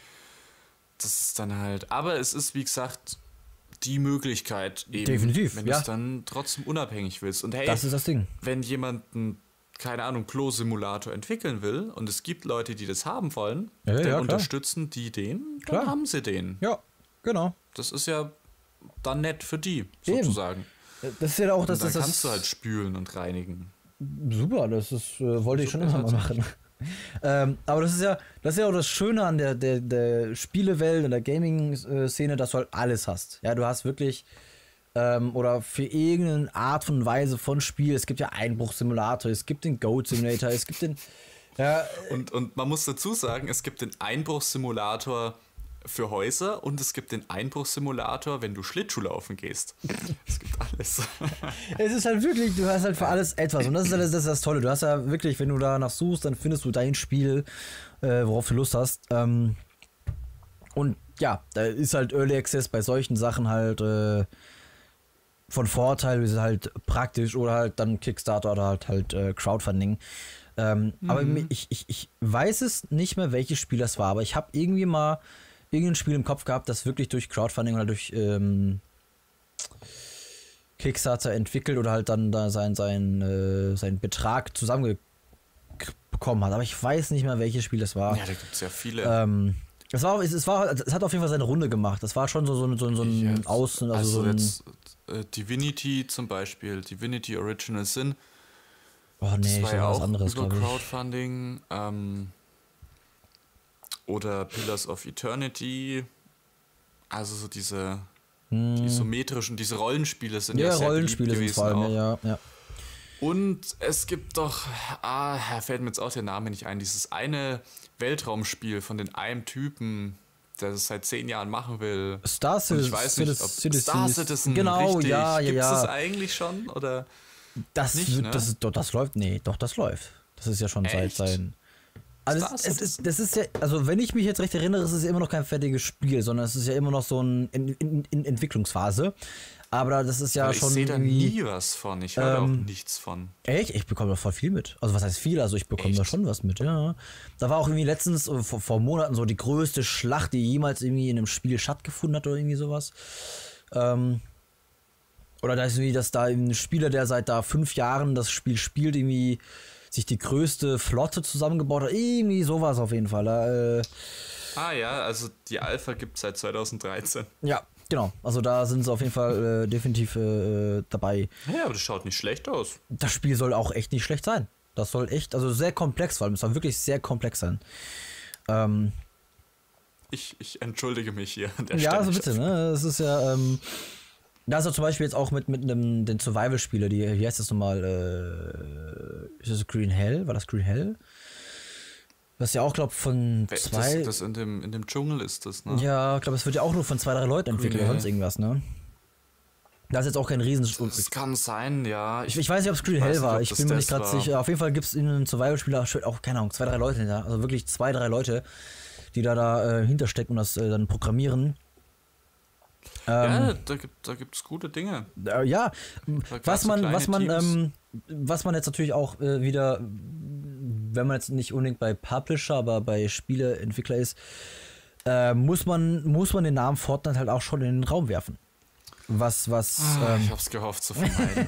Das ist dann halt, aber es ist, wie gesagt, die Möglichkeit eben, Definitiv, wenn du ja. es dann trotzdem unabhängig willst. Und hey, Das ist das Ding. wenn jemand einen, keine Ahnung, Klo-Simulator entwickeln will und es gibt Leute, die das haben wollen, Ja, dann ja, klar. unterstützen die den, dann Klar. haben sie den. Ja, Genau. Das ist ja dann nett für die, Eben. sozusagen. Das ist ja auch das. Und dann das, kannst das du halt spülen und reinigen. Super, das ist, äh, wollte ich schon Super, immer mal machen. ähm, aber das ist ja, das ist ja auch das Schöne an der, der, der Spielewelt und der Gaming-Szene, dass du halt alles hast. Ja, du hast wirklich, ähm, oder für irgendeine Art und Weise von Spiel, es gibt ja Einbruchsimulator, es gibt den Goat Simulator, es gibt den, ja. Und, und man muss dazu sagen, es gibt den Einbruchsimulator für Häuser und es gibt den Einbruchsimulator, wenn du Schlittschuhlaufen gehst. Es gibt alles. Es ist halt wirklich, du hast halt für alles etwas. Und das ist, das, das ist das Tolle. Du hast ja wirklich, wenn du danach suchst, dann findest du dein Spiel, äh, worauf du Lust hast. Ähm, und ja, da ist halt Early Access bei solchen Sachen halt äh, von Vorteil, ist halt praktisch oder halt dann Kickstarter oder halt halt äh, Crowdfunding. Ähm, mhm. Aber ich, ich, ich weiß es nicht mehr, welches Spiel das war, aber ich habe irgendwie mal irgendein Spiel im Kopf gehabt, das wirklich durch Crowdfunding oder durch ähm, Kickstarter entwickelt oder halt dann da sein, sein, äh, seinen Betrag zusammenbekommen hat. Aber ich weiß nicht mehr, welches Spiel das war. Ja, da gibt es ja viele. Ähm, es, war, es, es, war, es hat auf jeden Fall seine Runde gemacht. Das war schon so, so, so, so ein jetzt, Außen. Also, also so ein, jetzt äh, Divinity zum Beispiel, Divinity Original Sin. Oh nee, das war ich ja was auch anderes, über glaube ich. Crowdfunding. Ähm, oder Pillars of Eternity. Also so diese hm. die isometrischen, diese Rollenspiele sind ja, ja sehr Rollenspiele beliebt sind gewesen vor allem, ja, ja. Und es gibt doch, ah, fällt mir jetzt auch der Name nicht ein, dieses eine Weltraumspiel von den einem Typen, der das seit zehn Jahren machen will. Star Citizen. Ich weiß nicht, ob Citizen. Star Citizen, genau, richtig. ja, ja, Gibt's ja. das eigentlich schon? Oder das, nicht, wird, ne? das, ist, doch, das läuft, nee, doch, das läuft. Das ist ja schon Echt? seit sein... Also es, es ist, das ist ja, also wenn ich mich jetzt recht erinnere, ist es ja immer noch kein fertiges Spiel, sondern es ist ja immer noch so ein in, in, in Entwicklungsphase. Aber das ist ja Aber schon ich sehe da irgendwie, nie was von. Ich höre ähm, auch nichts von. Echt? Ich bekomme da voll viel mit. Also was heißt viel? Also ich bekomme Echt? da schon was mit, ja. Da war auch irgendwie letztens, äh, vor, vor Monaten, so die größte Schlacht, die jemals irgendwie in einem Spiel stattgefunden hat oder irgendwie sowas. Ähm, oder da ist irgendwie, dass da ein Spieler, der seit da fünf Jahren das Spiel spielt, irgendwie sich die größte Flotte zusammengebaut hat. Irgendwie sowas auf jeden Fall. Äh, ah ja, also die Alpha gibt es seit zweitausenddreizehn. Ja, genau. Also da sind sie auf jeden Fall äh, definitiv äh, dabei. Ja, aber das schaut nicht schlecht aus. Das Spiel soll auch echt nicht schlecht sein. Das soll echt, also sehr komplex, vor allem. Es soll wirklich sehr komplex sein. Ähm, ich, ich entschuldige mich hier an der ja, Stelle. also bitte, ne? Es ist ja, ähm, da ist ja zum Beispiel jetzt auch mit, mit einem, den Survival-Spieler, die, wie heißt das nochmal, äh, ist das Green Hell? War das Green Hell? Das ist ja auch, glaube ich, von zwei... Das, das in dem, in dem Dschungel ist das, ne? Ja, ich glaube, es wird ja auch nur von zwei, drei Leuten entwickelt oder sonst irgendwas, ne? Da ist jetzt auch kein Riesen... Das kann sein, ja. Ich, ich weiß nicht, ob es Green Hell war. Ich bin mir nicht gerade sicher. Auf jeden Fall gibt es in einem Survival-Spieler auch, keine Ahnung, zwei, drei Leute hinter. Also wirklich zwei, drei Leute, die da, da äh, hinterstecken und das äh, dann programmieren. Ja, ähm, da gibt da gibt's gute Dinge. Äh, ja, was man, so was man, ähm, was man jetzt natürlich auch äh, wieder, wenn man jetzt nicht unbedingt bei Publisher, aber bei Spieleentwickler ist, äh, muss man, muss man den Namen Fortnite halt auch schon in den Raum werfen. Was, was. Ah, ähm, ich hab's gehofft zu vermeiden.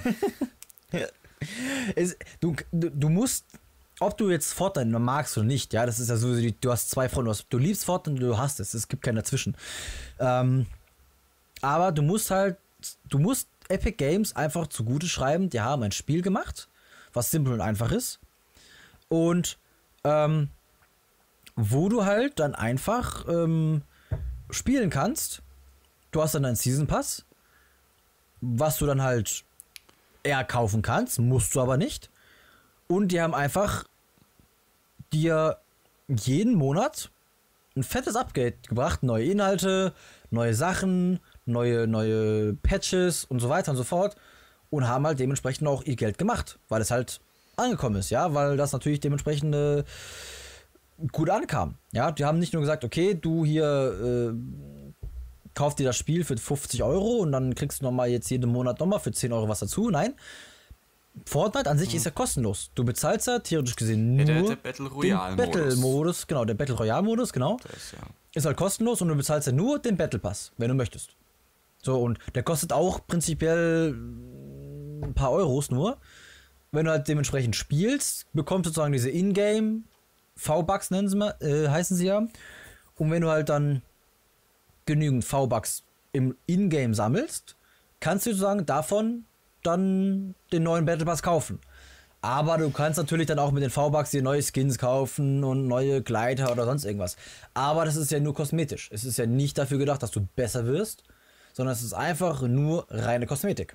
es, du, du, du musst, ob du jetzt Fortnite magst oder nicht, ja, das ist ja so, du hast zwei Freunde, du, hast, du liebst Fortnite, du hast es, es gibt keinen dazwischen. Ähm, aber du musst halt, du musst Epic Games einfach zugute schreiben, die haben ein Spiel gemacht, was simpel und einfach ist. Und ähm, wo du halt dann einfach ähm, spielen kannst. Du hast dann einen Season Pass, was du dann halt eher kaufen kannst, musst du aber nicht. Und die haben einfach dir jeden Monat ein fettes Upgrade gebracht, neue Inhalte, neue Sachen, neue, neue Patches und so weiter und so fort und haben halt dementsprechend auch ihr Geld gemacht, weil es halt angekommen ist, ja, weil das natürlich dementsprechend äh, gut ankam, ja, die haben nicht nur gesagt, okay, du hier äh, kauf dir das Spiel für fünfzig Euro und dann kriegst du nochmal jetzt jeden Monat nochmal für zehn Euro was dazu, nein, Fortnite an sich mhm. ist ja kostenlos, du bezahlst ja theoretisch gesehen nur ja, der, der Battle Royale den Battle-Modus, genau, der Battle Royale-Modus, genau, das, ja. ist halt kostenlos und du bezahlst ja nur den Battle Pass, wenn du möchtest. So, und der kostet auch prinzipiell ein paar Euros nur. Wenn du halt dementsprechend spielst, bekommst du sozusagen diese Ingame V-Bucks, nennen sie mal, äh, heißen sie ja. Und wenn du halt dann genügend V-Bucks im Ingame sammelst, kannst du sozusagen davon dann den neuen Battle Pass kaufen. Aber du kannst natürlich dann auch mit den V-Bucks dir neue Skins kaufen und neue Gleiter oder sonst irgendwas. Aber das ist ja nur kosmetisch. Es ist ja nicht dafür gedacht, dass du besser wirst, sondern es ist einfach nur reine Kosmetik.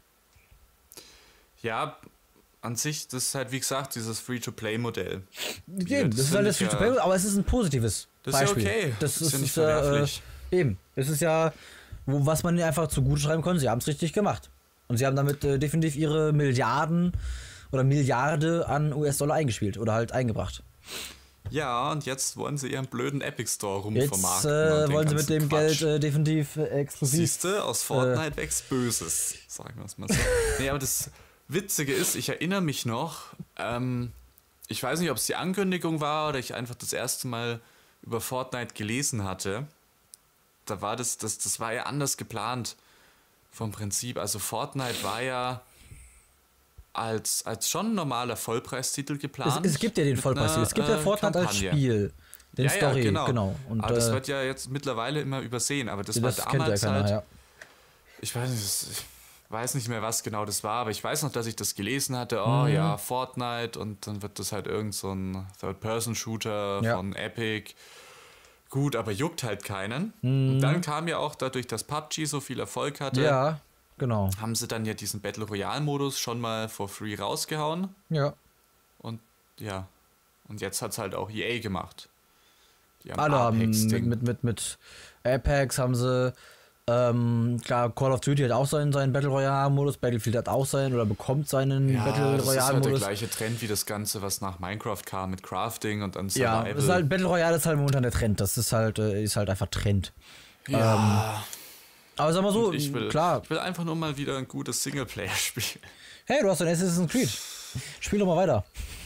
Ja, an sich, das ist halt, wie gesagt, dieses Free-to-Play-Modell. Ja, das, das ist halt das Free-to-Play, ja, aber es ist ein positives das Beispiel. Ist ja okay. Das, das ist, ist ja nicht äh, verwerflich. Eben. Es ist ja, wo, was man einfach zugute schreiben kann, sie haben es richtig gemacht. Und sie haben damit äh, definitiv ihre Milliarden oder Milliarde an U S-Dollar eingespielt oder halt eingebracht. Ja, und jetzt wollen sie ihren blöden Epic Store Jetzt rumvermarkten. äh, wollen sie mit dem Quatsch. Geld äh, definitiv äh, exklusiv. Siehste, aus Fortnite äh, wächst Böses, sagen wir es mal so. Nee, aber das Witzige ist, ich erinnere mich noch, ähm, ich weiß nicht, ob es die Ankündigung war oder ich einfach das erste Mal über Fortnite gelesen hatte. Da war das, das, das war ja anders geplant vom Prinzip. Also Fortnite war ja als, als schon normaler Vollpreistitel geplant. Es, es gibt ja den Vollpreistitel. Es gibt ja äh, Fortnite Kampagne. Als Spiel. Den ja, Story, ja, genau. genau. Und, aber das äh, wird ja jetzt mittlerweile immer übersehen. Aber das, das war damals ja keiner, halt. Ja. Ich weiß nicht, ich weiß nicht mehr, was genau das war, aber ich weiß noch, dass ich das gelesen hatte. Oh mhm. ja, Fortnite und dann wird das halt irgend so ein Third-Person-Shooter ja. von Epic. Gut, aber juckt halt keinen. Mhm. Und dann kam ja auch dadurch, dass P U B G so viel Erfolg hatte. Ja. Genau. Haben sie dann ja diesen Battle Royale-Modus schon mal for free rausgehauen. Ja. Und ja. Und jetzt hat es halt auch E A gemacht. Die haben Alle haben mit, mit, mit, mit Apex haben sie, ähm, klar, Call of Duty hat auch seinen, seinen Battle Royale-Modus, Battlefield hat auch seinen oder bekommt seinen ja, Battle Royale-Modus. Das ist halt der gleiche Trend wie das Ganze, was nach Minecraft kam mit Crafting und dann Survival. Ja, das ist halt, Battle Royale ist halt momentan der Trend. Das ist halt, ist halt einfach Trend. Ja. Ähm, Aber sag mal so, ich will, klar. Ich will einfach nur mal wieder ein gutes Singleplayer-Spiel. Hey, du hast ein Assassin's Creed. Spiel doch mal weiter.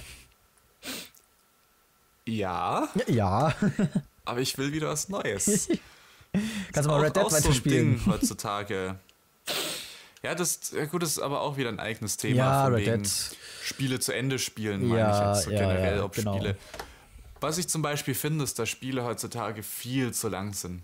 Ja. Ja. Aber ich will wieder was Neues. Kannst du mal Red Dead weiterspielen? So heutzutage. Ja, das, ja gut, das ist aber auch wieder ein eigenes Thema. Ja, von Red wegen Dead. Spiele zu Ende spielen, meine ja, ich jetzt so ja, generell, ja, ob genau. Spiele. Was ich zum Beispiel finde, ist, dass Spiele heutzutage viel zu lang sind.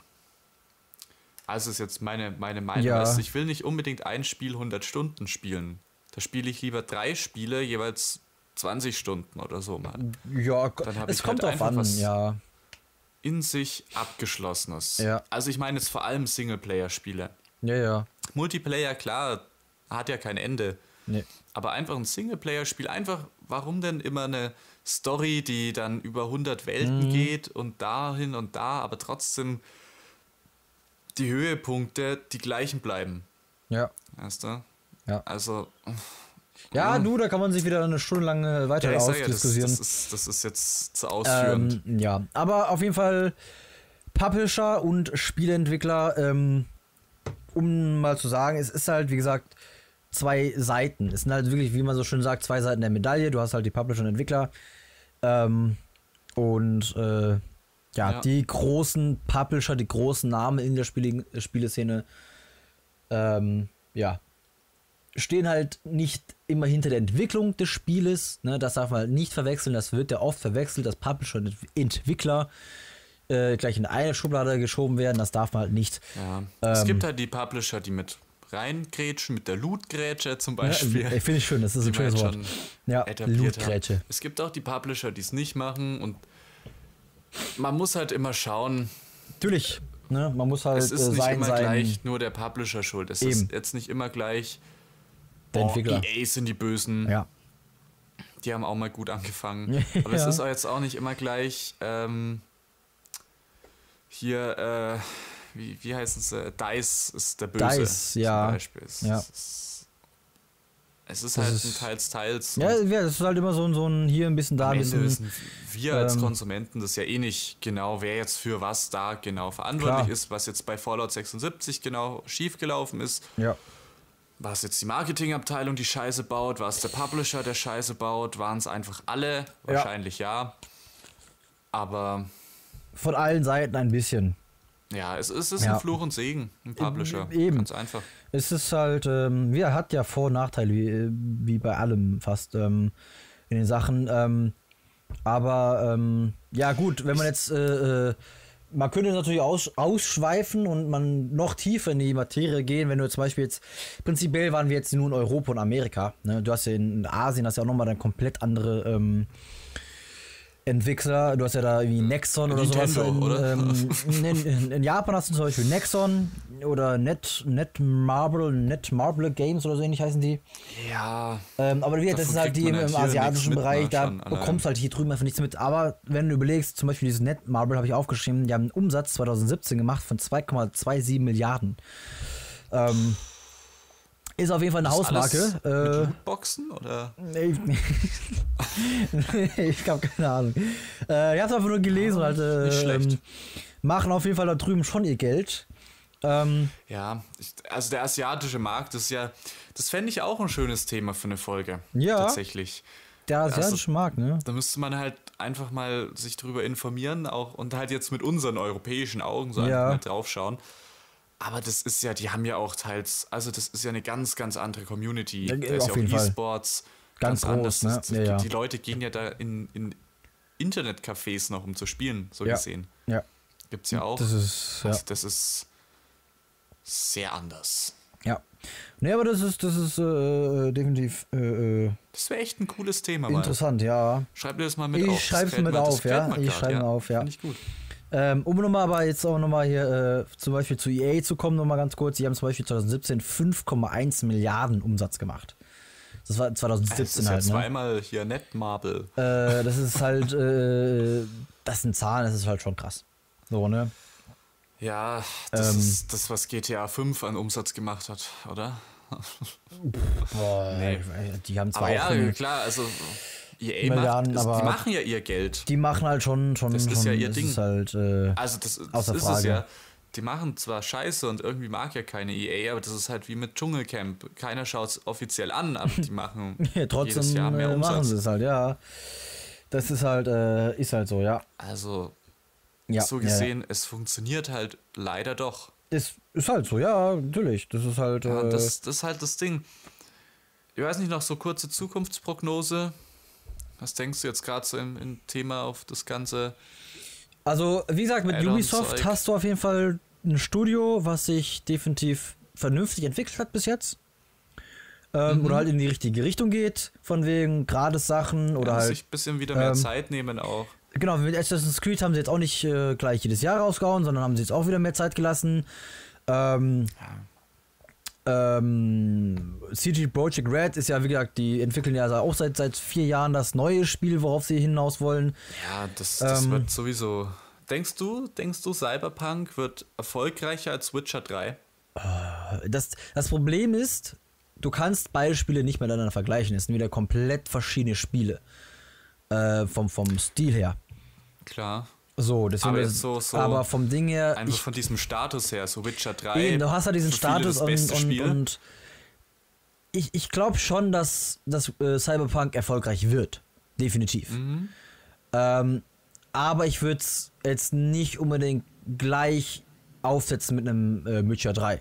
Also ist jetzt meine, meine Meinung. Ja. Ist, ich will nicht unbedingt ein Spiel hundert Stunden spielen. Da spiele ich lieber drei Spiele, jeweils zwanzig Stunden oder so mal. Ja, dann es kommt halt drauf an, was ja. in sich Abgeschlossenes. Ja. Also ich meine jetzt vor allem Singleplayer-Spiele. Ja, ja. Multiplayer, klar, hat ja kein Ende. Nee. Aber einfach ein Singleplayer-Spiel, einfach, warum denn immer eine Story, die dann über hundert Welten mhm. geht und dahin und da, aber trotzdem die Höhepunkte die gleichen bleiben. Ja. Weißt du? Ja. Also. Ja, du, da kann man sich wieder eine Stunde lang weiter ja, ausdiskutieren. Ja, das, das, ist, das ist jetzt zu ausführend. Ähm, ja, aber auf jeden Fall Publisher und Spieleentwickler, ähm, um mal zu sagen, es ist halt, wie gesagt, zwei Seiten. Es sind halt wirklich, wie man so schön sagt, zwei Seiten der Medaille. Du hast halt die Publisher und Entwickler. Ähm, und äh, ja, ja, die großen Publisher, die großen Namen in der Spiele Spieleszene, ähm, ja, stehen halt nicht immer hinter der Entwicklung des Spieles. Ne? Das darf man halt nicht verwechseln. Das wird ja oft verwechselt, dass Publisher und Entwickler äh, gleich in eine Schublade geschoben werden. Das darf man halt nicht. Ja. Ähm, es gibt halt die Publisher, die mit reingrätschen, mit der Loot-Grätsche zum Beispiel. Ja, finde ich schön, das ist ein schönes Wort. Ja, Loot-Grätsche. Es gibt auch die Publisher, die es nicht machen und man muss halt immer schauen. Natürlich, ne? Man muss halt es ist äh, nicht sein, immer sein gleich nur der Publisher schuld. Es Eben. ist jetzt nicht immer gleich der oh, Entwickler. E A sind die Bösen. Ja. Die haben auch mal gut angefangen. Aber ja. Es ist auch jetzt auch nicht immer gleich ähm, hier, äh, wie, wie heißt es? Äh, DICE ist der Böse. DICE, ja. Zum Beispiel. Es, ja. ist, es ist halt ist, ein teils, teils. Ja, ja, das ist halt immer so ein, so ein hier ein bisschen da, ein bisschen. Wissen wir als ähm, Konsumenten das ja eh nicht genau, wer jetzt für was da genau verantwortlich klar. ist, was jetzt bei Fallout sechsundsiebzig genau schiefgelaufen ist. Ja. War es jetzt die Marketingabteilung, die Scheiße baut? War es der Publisher, der Scheiße baut? Waren es einfach alle? Wahrscheinlich ja. ja. Aber von allen Seiten ein bisschen. Ja, es, es ist ja. ein Fluch und Segen, ein Publisher. Eben. Ganz einfach. Es ist halt, ähm, ja, hat ja Vor- und Nachteile, wie, wie bei allem fast ähm, in den Sachen. Ähm, aber ähm, ja gut, wenn man jetzt äh, man könnte natürlich aus, ausschweifen und man noch tiefer in die Materie gehen, wenn du zum Beispiel jetzt, prinzipiell waren wir jetzt nur in Europa und Amerika, ne? Du hast ja in Asien, hast ja auch nochmal eine komplett andere ähm, Entwickler, du hast ja da irgendwie Nexon oder Nintendo, sowas. In, oder? Ähm, in, in, in Japan hast du zum Beispiel Nexon oder Net, Netmarble, Netmarble Games oder so ähnlich heißen die. Ja. Ähm, aber wie, das davon ist halt kriegt die im, man halt im hier asiatischen nichts mit, Bereich, ne, da schon allein. bekommst du halt hier drüben einfach nichts mit. Aber wenn du überlegst, zum Beispiel dieses Netmarble habe ich aufgeschrieben, die haben einen Umsatz zwanzig siebzehn gemacht von zwei Komma siebenundzwanzig Milliarden. Ähm, ist auf jeden Fall eine Ist Hausmarke. alles mit Äh, Lootboxen oder? ich ich habe keine Ahnung. Äh, ich habe es einfach nur gelesen und halt äh, Nicht schlecht. ähm, machen auf jeden Fall da drüben schon ihr Geld. Ähm, Ja, ich, also der asiatische Markt ist ja, das fände ich auch ein schönes Thema für eine Folge. Ja. Tatsächlich. der asiatische Also, Markt, ne? Da müsste man halt einfach mal sich drüber informieren auch und halt jetzt mit unseren europäischen Augen so Ja. einfach mal drauf schauen. Aber das ist ja, die haben ja auch teils, also das ist ja eine ganz, ganz andere Community. Ja, Da ist auf ja jeden auch Fall. E-Sports Ganz groß, anders. ne? Das, das, Ja, ja. Die Leute gehen ja da in, in Internetcafés noch, um zu spielen, so Ja. gesehen. Ja. Gibt's ja auch. Das ist, ja. Also das ist sehr anders. Ja. Nee, aber das ist, das ist äh, definitiv äh, äh, Das wäre echt ein cooles Thema mal. interessant, ja. Schreib dir das mal mit Ich auf. Das schreib's gefällt mit mir- das auf, gefällt ja. mir Ich grad, schreibe auf, ja. Finde ich gut. Ähm, um nochmal aber jetzt auch nochmal hier äh, zum Beispiel zu E A zu kommen, nochmal ganz kurz. Die haben zum Beispiel zwanzig siebzehn fünf Komma eins Milliarden Umsatz gemacht. Das war zwanzig Das siebzehn ist ja halt, ne? zweimal hier Netmarble. Äh, das ist halt, äh, das sind Zahlen, das ist halt schon krass. So, ne? Ja, das Ähm. ist das, was G T A fünf an Umsatz gemacht hat, oder? Boah, Nee. die haben zwar Aber auch ja, einen- klar, also E A Milliarden, macht, ist, aber- die machen ja ihr Geld. die machen halt schon, schon, Das schon ist ja ihr es Ding. ist halt, äh, Also das, das Außer ist es Frage. ja. Die machen zwar Scheiße und irgendwie mag ja keine E A, aber das ist halt wie mit Dschungelcamp. Keiner schaut es offiziell an, aber die machen ja, trotzdem jedes Jahr mehr äh, machen Umsatz. sie es halt, ja. Das ist halt, äh, ist halt so, ja. Also Ja, so ja, gesehen, es funktioniert halt leider doch. ja. Ist, ist halt so, ja, natürlich. Das ist halt, Ja, äh, und das, das ist halt das Ding. Ich weiß nicht, noch so kurze Zukunftsprognose. Was denkst du jetzt gerade so im, im Thema auf das Ganze? also, wie gesagt, mit Add-on Ubisoft Zeug. hast du auf jeden Fall ein Studio, was sich definitiv vernünftig entwickelt hat bis jetzt. Ähm, Mhm. Oder halt in die richtige Richtung geht, von wegen gratis Sachen oder Ja, halt. sich ein bisschen wieder mehr ähm, Zeit nehmen auch. Genau, mit Assassin's Creed haben sie jetzt auch nicht äh, gleich jedes Jahr rausgehauen, sondern haben sie jetzt auch wieder mehr Zeit gelassen. Ähm, ähm, C G Projekt Red ist ja, wie gesagt, die entwickeln ja auch seit, seit vier Jahren das neue Spiel, worauf sie hinaus wollen. Ja, das, das ähm, wird sowieso. Denkst du, denkst du, Cyberpunk wird erfolgreicher als Witcher drei? Das, das Problem ist, du kannst beide Spiele nicht miteinander vergleichen. Es sind wieder komplett verschiedene Spiele. Äh, vom, vom Stil her. Klar. So, deswegen Aber ist- jetzt so- so aber vom Ding her, Einfach ich, von diesem Status her, so Witcher drei. eben, du hast ja diesen für viele Status das und, beste und, Spiel. und ich, ich glaube schon, dass, dass äh, Cyberpunk erfolgreich wird. Definitiv. Mhm. Ähm, aber ich würde es jetzt nicht unbedingt gleich aufsetzen mit einem äh, Witcher drei.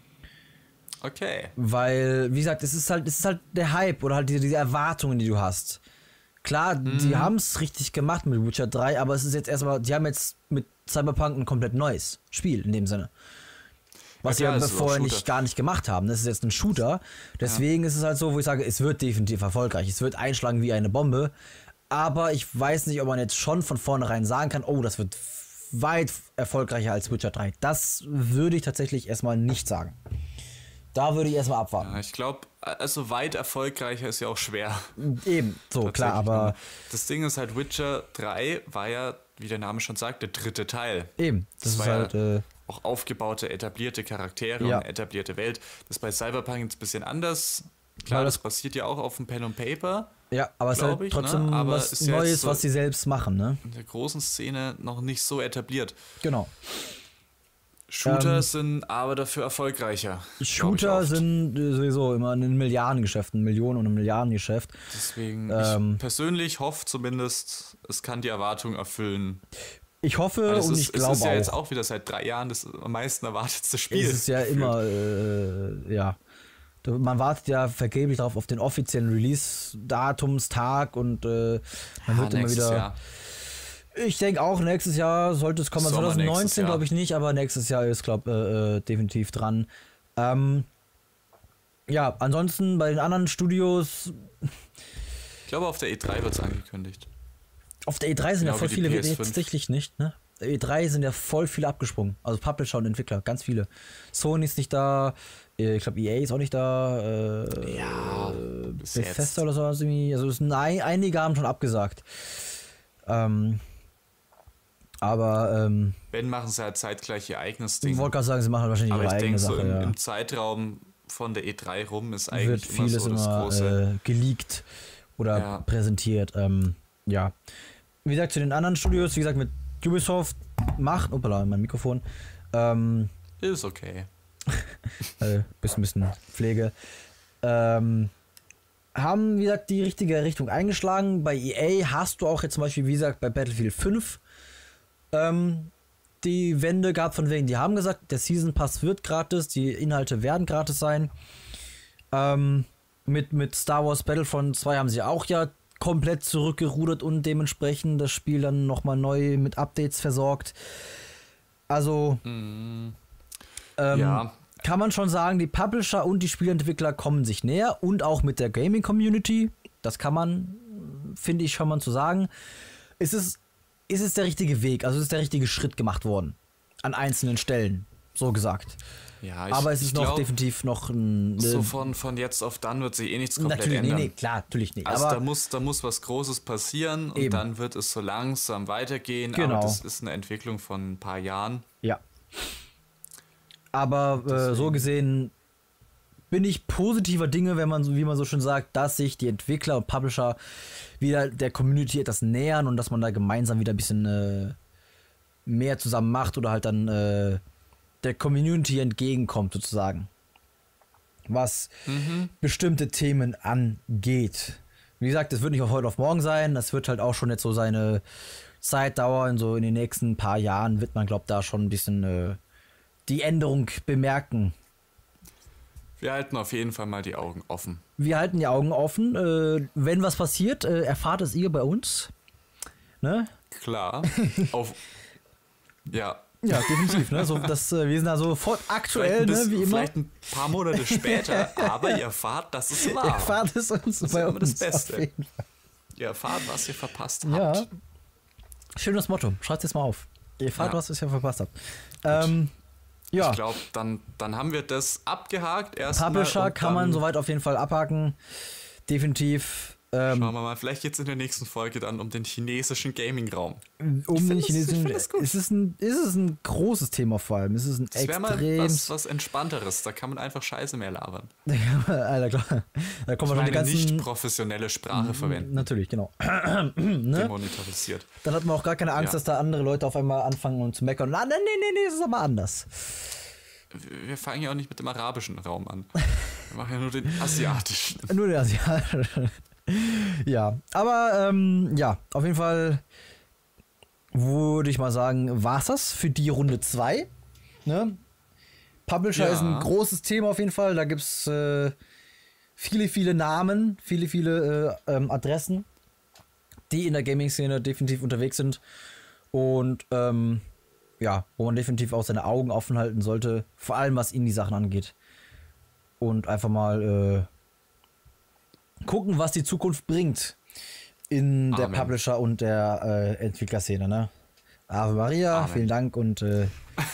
Okay. Weil, wie gesagt, es ist halt, es ist halt der Hype oder halt diese, diese Erwartungen, die du hast. Klar, Mhm. die haben es richtig gemacht mit Witcher drei, aber es ist jetzt erstmal, die haben jetzt mit Cyberpunk ein komplett neues Spiel in dem Sinne. Was Ja, klar, sie es ja ist auch vorher Shooter. nicht, gar nicht gemacht haben. Das ist jetzt ein Shooter. Deswegen ist es halt so, wo ich sage, es wird definitiv erfolgreich. Es wird einschlagen wie eine Bombe. Aber ich weiß nicht, ob man jetzt schon von vornherein sagen kann, oh, das wird weit erfolgreicher als Witcher drei. Das würde ich tatsächlich erstmal nicht sagen. Da würde ich erstmal abwarten. Ja, ich glaube, also weit erfolgreicher ist ja auch schwer. Eben, so, klar, Tatsächlich. aber Das Ding ist halt, Witcher drei war ja, wie der Name schon sagt, der dritte Teil. eben, das, Das ist war ja halt, äh, Auch aufgebaute, etablierte Charaktere Ja. und eine etablierte Welt. Das ist bei Cyberpunk jetzt ein bisschen anders. Klar, Weil das das- basiert ja auch auf dem Pen und Paper. ja, aber es ist glaub halt ich, ne? trotzdem Aber was ist ja jetzt Neues, so- was sie selbst machen, ne? In der großen Szene noch nicht so etabliert. Genau. Shooter Ähm, sind aber dafür erfolgreicher. glaub ich Shooter oft. sind äh, sowieso immer in Milliardengeschäft, ein Millionen- und ein Milliardengeschäft. Deswegen, ähm, ich persönlich hoffe zumindest, es kann die Erwartung erfüllen. Ich hoffe Weil es und ist, ich es glaube ist ja auch. jetzt auch wieder seit drei Jahren das am meisten erwartetste Spiel. Es ist ja gefühlt. immer, äh, ja. Du- Man wartet ja vergeblich darauf auf den offiziellen Release-Datumstag und äh, man Ja, wird immer nächstes wieder. Jahr. Ich denke auch, nächstes Jahr sollte es kommen. Sommer zwanzig nächstes neunzehn Jahr. glaube ich nicht, aber nächstes Jahr ist, glaube äh, äh, definitiv dran. Ähm, ja, ansonsten bei den anderen Studios, Ich glaube, auf der E drei wird es angekündigt. auf der E drei sind ja Genau voll wie die viele, P jetzt S fünf. tatsächlich nicht, ne? Der E drei sind ja voll viele abgesprungen. Also Publisher und Entwickler, ganz viele. Sony ist nicht da, äh, ich glaube E A ist auch nicht da, äh, Ja, bis Bethesda jetzt. oder sowas irgendwie. Also es sind ein, einige haben schon abgesagt. Ähm, aber ähm, Wenn, machen sie halt zeitgleich ihr eigenes ich Ding. wollte gerade sagen, sie machen halt wahrscheinlich Aber ihre ich eigene denke, so Sache. im, ja. im Zeitraum von der E drei rum ist Wird eigentlich immer vieles so das immer große. äh, geleakt oder Ja. präsentiert. Ähm, ja. Wie gesagt, zu den anderen Studios, wie gesagt, mit Ubisoft macht, opala, mein Mikrofon, ähm, Ist okay. äh, bisschen, bisschen Pflege, ähm, haben, wie gesagt, die richtige Richtung eingeschlagen. Bei E A hast du auch jetzt zum Beispiel, wie gesagt, bei Battlefield fünf ähm, die Wende gehabt, von wegen, die haben gesagt, der Season Pass wird gratis, die Inhalte werden gratis sein. Ähm, mit, mit Star Wars Battlefront zwei haben sie auch ja komplett zurückgerudert und dementsprechend das Spiel dann nochmal neu mit Updates versorgt. Also Mhm. ähm, Ja. kann man schon sagen, die Publisher und die Spielentwickler kommen sich näher und auch mit der Gaming-Community. Das kann man, finde ich, schon mal zu sagen. Ist es, ist es der richtige Weg, also ist der richtige Schritt gemacht worden. An einzelnen Stellen, so gesagt. Ja, ich, Aber es ich ist noch glaub, definitiv noch ein. So von, von jetzt auf dann wird sich eh nichts komplett natürlich, ändern. nee, nee, klar, natürlich nicht. Also aber da muss, da muss was Großes passieren und Eben. dann wird es so langsam weitergehen. Genau. Aber das ist eine Entwicklung von ein paar Jahren. ja. Aber äh, so gesehen bin ich positiver Dinge, wenn man, so- wie man so schön sagt, dass sich die Entwickler und Publisher wieder der Community etwas nähern und dass man da gemeinsam wieder ein bisschen äh, mehr zusammen macht oder halt dann äh, der Community entgegenkommt sozusagen. Was bestimmte Themen angeht. Wie gesagt, es wird nicht auf heute auf morgen sein, das wird halt auch schon jetzt so seine Zeit dauern, so in den nächsten paar Jahren wird man, glaube ich, da schon ein bisschen äh, die Änderung bemerken. Wir halten auf jeden Fall mal die Augen offen. Wir halten die Augen offen. Äh, wenn was passiert, äh, erfahrt es ihr bei uns. Ne? Klar. auf. Ja. Ja, definitiv. Ne? So, das, äh, wir sind da sofort aktuell, Vielleicht, ein ne? bisschen- wie immer. vielleicht ein paar Monate später, aber ihr erfahrt, dass es war. Erfahrt es uns ist bei immer das uns. Beste. Auf jeden Fall. Ihr erfahrt, was ihr verpasst Ja. habt. Schönes Motto. Schreibt es mal auf. Ihr erfahrt, Ja. was ihr verpasst habt. Ähm, ja, Ich glaube, dann, dann haben wir das abgehakt. Erstmal Publisher und kann man dann soweit auf jeden Fall abhaken. Definitiv. Ähm, Schauen wir mal, vielleicht geht es in der nächsten Folge dann um den chinesischen Gaming-Raum. um find den das- ich chinesischen. find das gut. Es ist ein, ist es ein großes Thema vor allem. Es ist ein Das wäre mal extrem. was, was Entspannteres. Da kann man einfach Scheiße mehr labern. Alter, klar. Da kommen wir schon die Eine ganzen. nicht professionelle Sprache verwenden. Natürlich, genau. ne? Demonetarisiert. Dann hat man auch gar keine Angst, Ja. dass da andere Leute auf einmal anfangen und zu meckern. Ah, nee, nee, nee, nee, das ist aber anders. Wir wir fangen ja auch nicht mit dem arabischen Raum an. Wir machen ja nur den asiatischen. Nur der Asiatische. Ja, aber ähm, ja, auf jeden Fall würde ich mal sagen, war's das für die Runde zwei. Ne? Publisher Ja. ist ein großes Thema auf jeden Fall. Da gibt's äh, viele, viele Namen, viele, viele äh, ähm, Adressen, die in der Gaming-Szene definitiv unterwegs sind. Und ähm, ja, wo man definitiv auch seine Augen offen halten sollte, vor allem was Indie-Sachen angeht. Und einfach mal äh, gucken, was die Zukunft bringt in der Amen. Publisher- und der äh, Entwicklerszene. Ne? Ave Maria, Amen. vielen Dank und äh,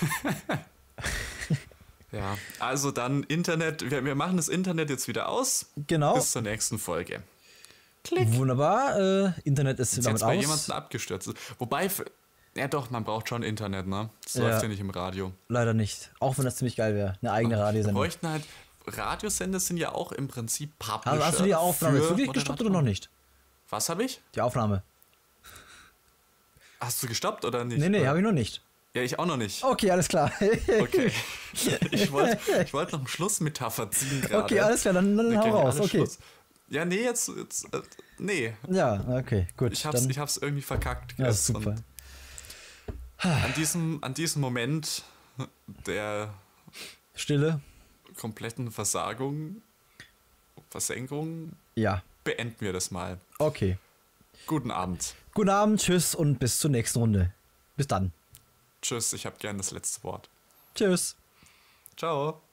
Ja, also dann Internet. Wir, wir machen das Internet jetzt wieder aus. genau, Bis zur nächsten Folge. wunderbar. Äh, Internet ist Ist damit jetzt bei aus. jemandem abgestürzt. Wobei, f- ja doch, man braucht schon Internet, ne? Das Ja. läuft ja nicht im Radio. Leider nicht. Auch wenn das ziemlich geil wäre. Eine eigene Wir Radiosendung. bräuchten halt, Radiosender sind ja auch im Prinzip Publisher. Hast, hast du die Aufnahme für jetzt wirklich gestoppt oder noch nicht? Was habe ich? Die Aufnahme. Hast du gestoppt oder nicht? Nee, nee, habe ich noch nicht. Ja, ich auch noch nicht. Okay, alles klar. Okay. Ich wollte ich wollt noch eine Schlussmetapher ziehen gerade. Okay, alles klar, dann, dann Der hau raus. geniale Okay. Schluss. Ja, nee, jetzt, jetzt äh, nee. Ja, okay, gut. Ich hab's, dann, ich hab's irgendwie verkackt. ja, ist gell? super. Und An diesem, an diesem Moment der Stille? kompletten Versagung, Versenkung, Ja. beenden wir das mal. Okay. Guten Abend. Guten Abend, tschüss und bis zur nächsten Runde. Bis dann. Tschüss, ich habe gern das letzte Wort. Tschüss. Ciao.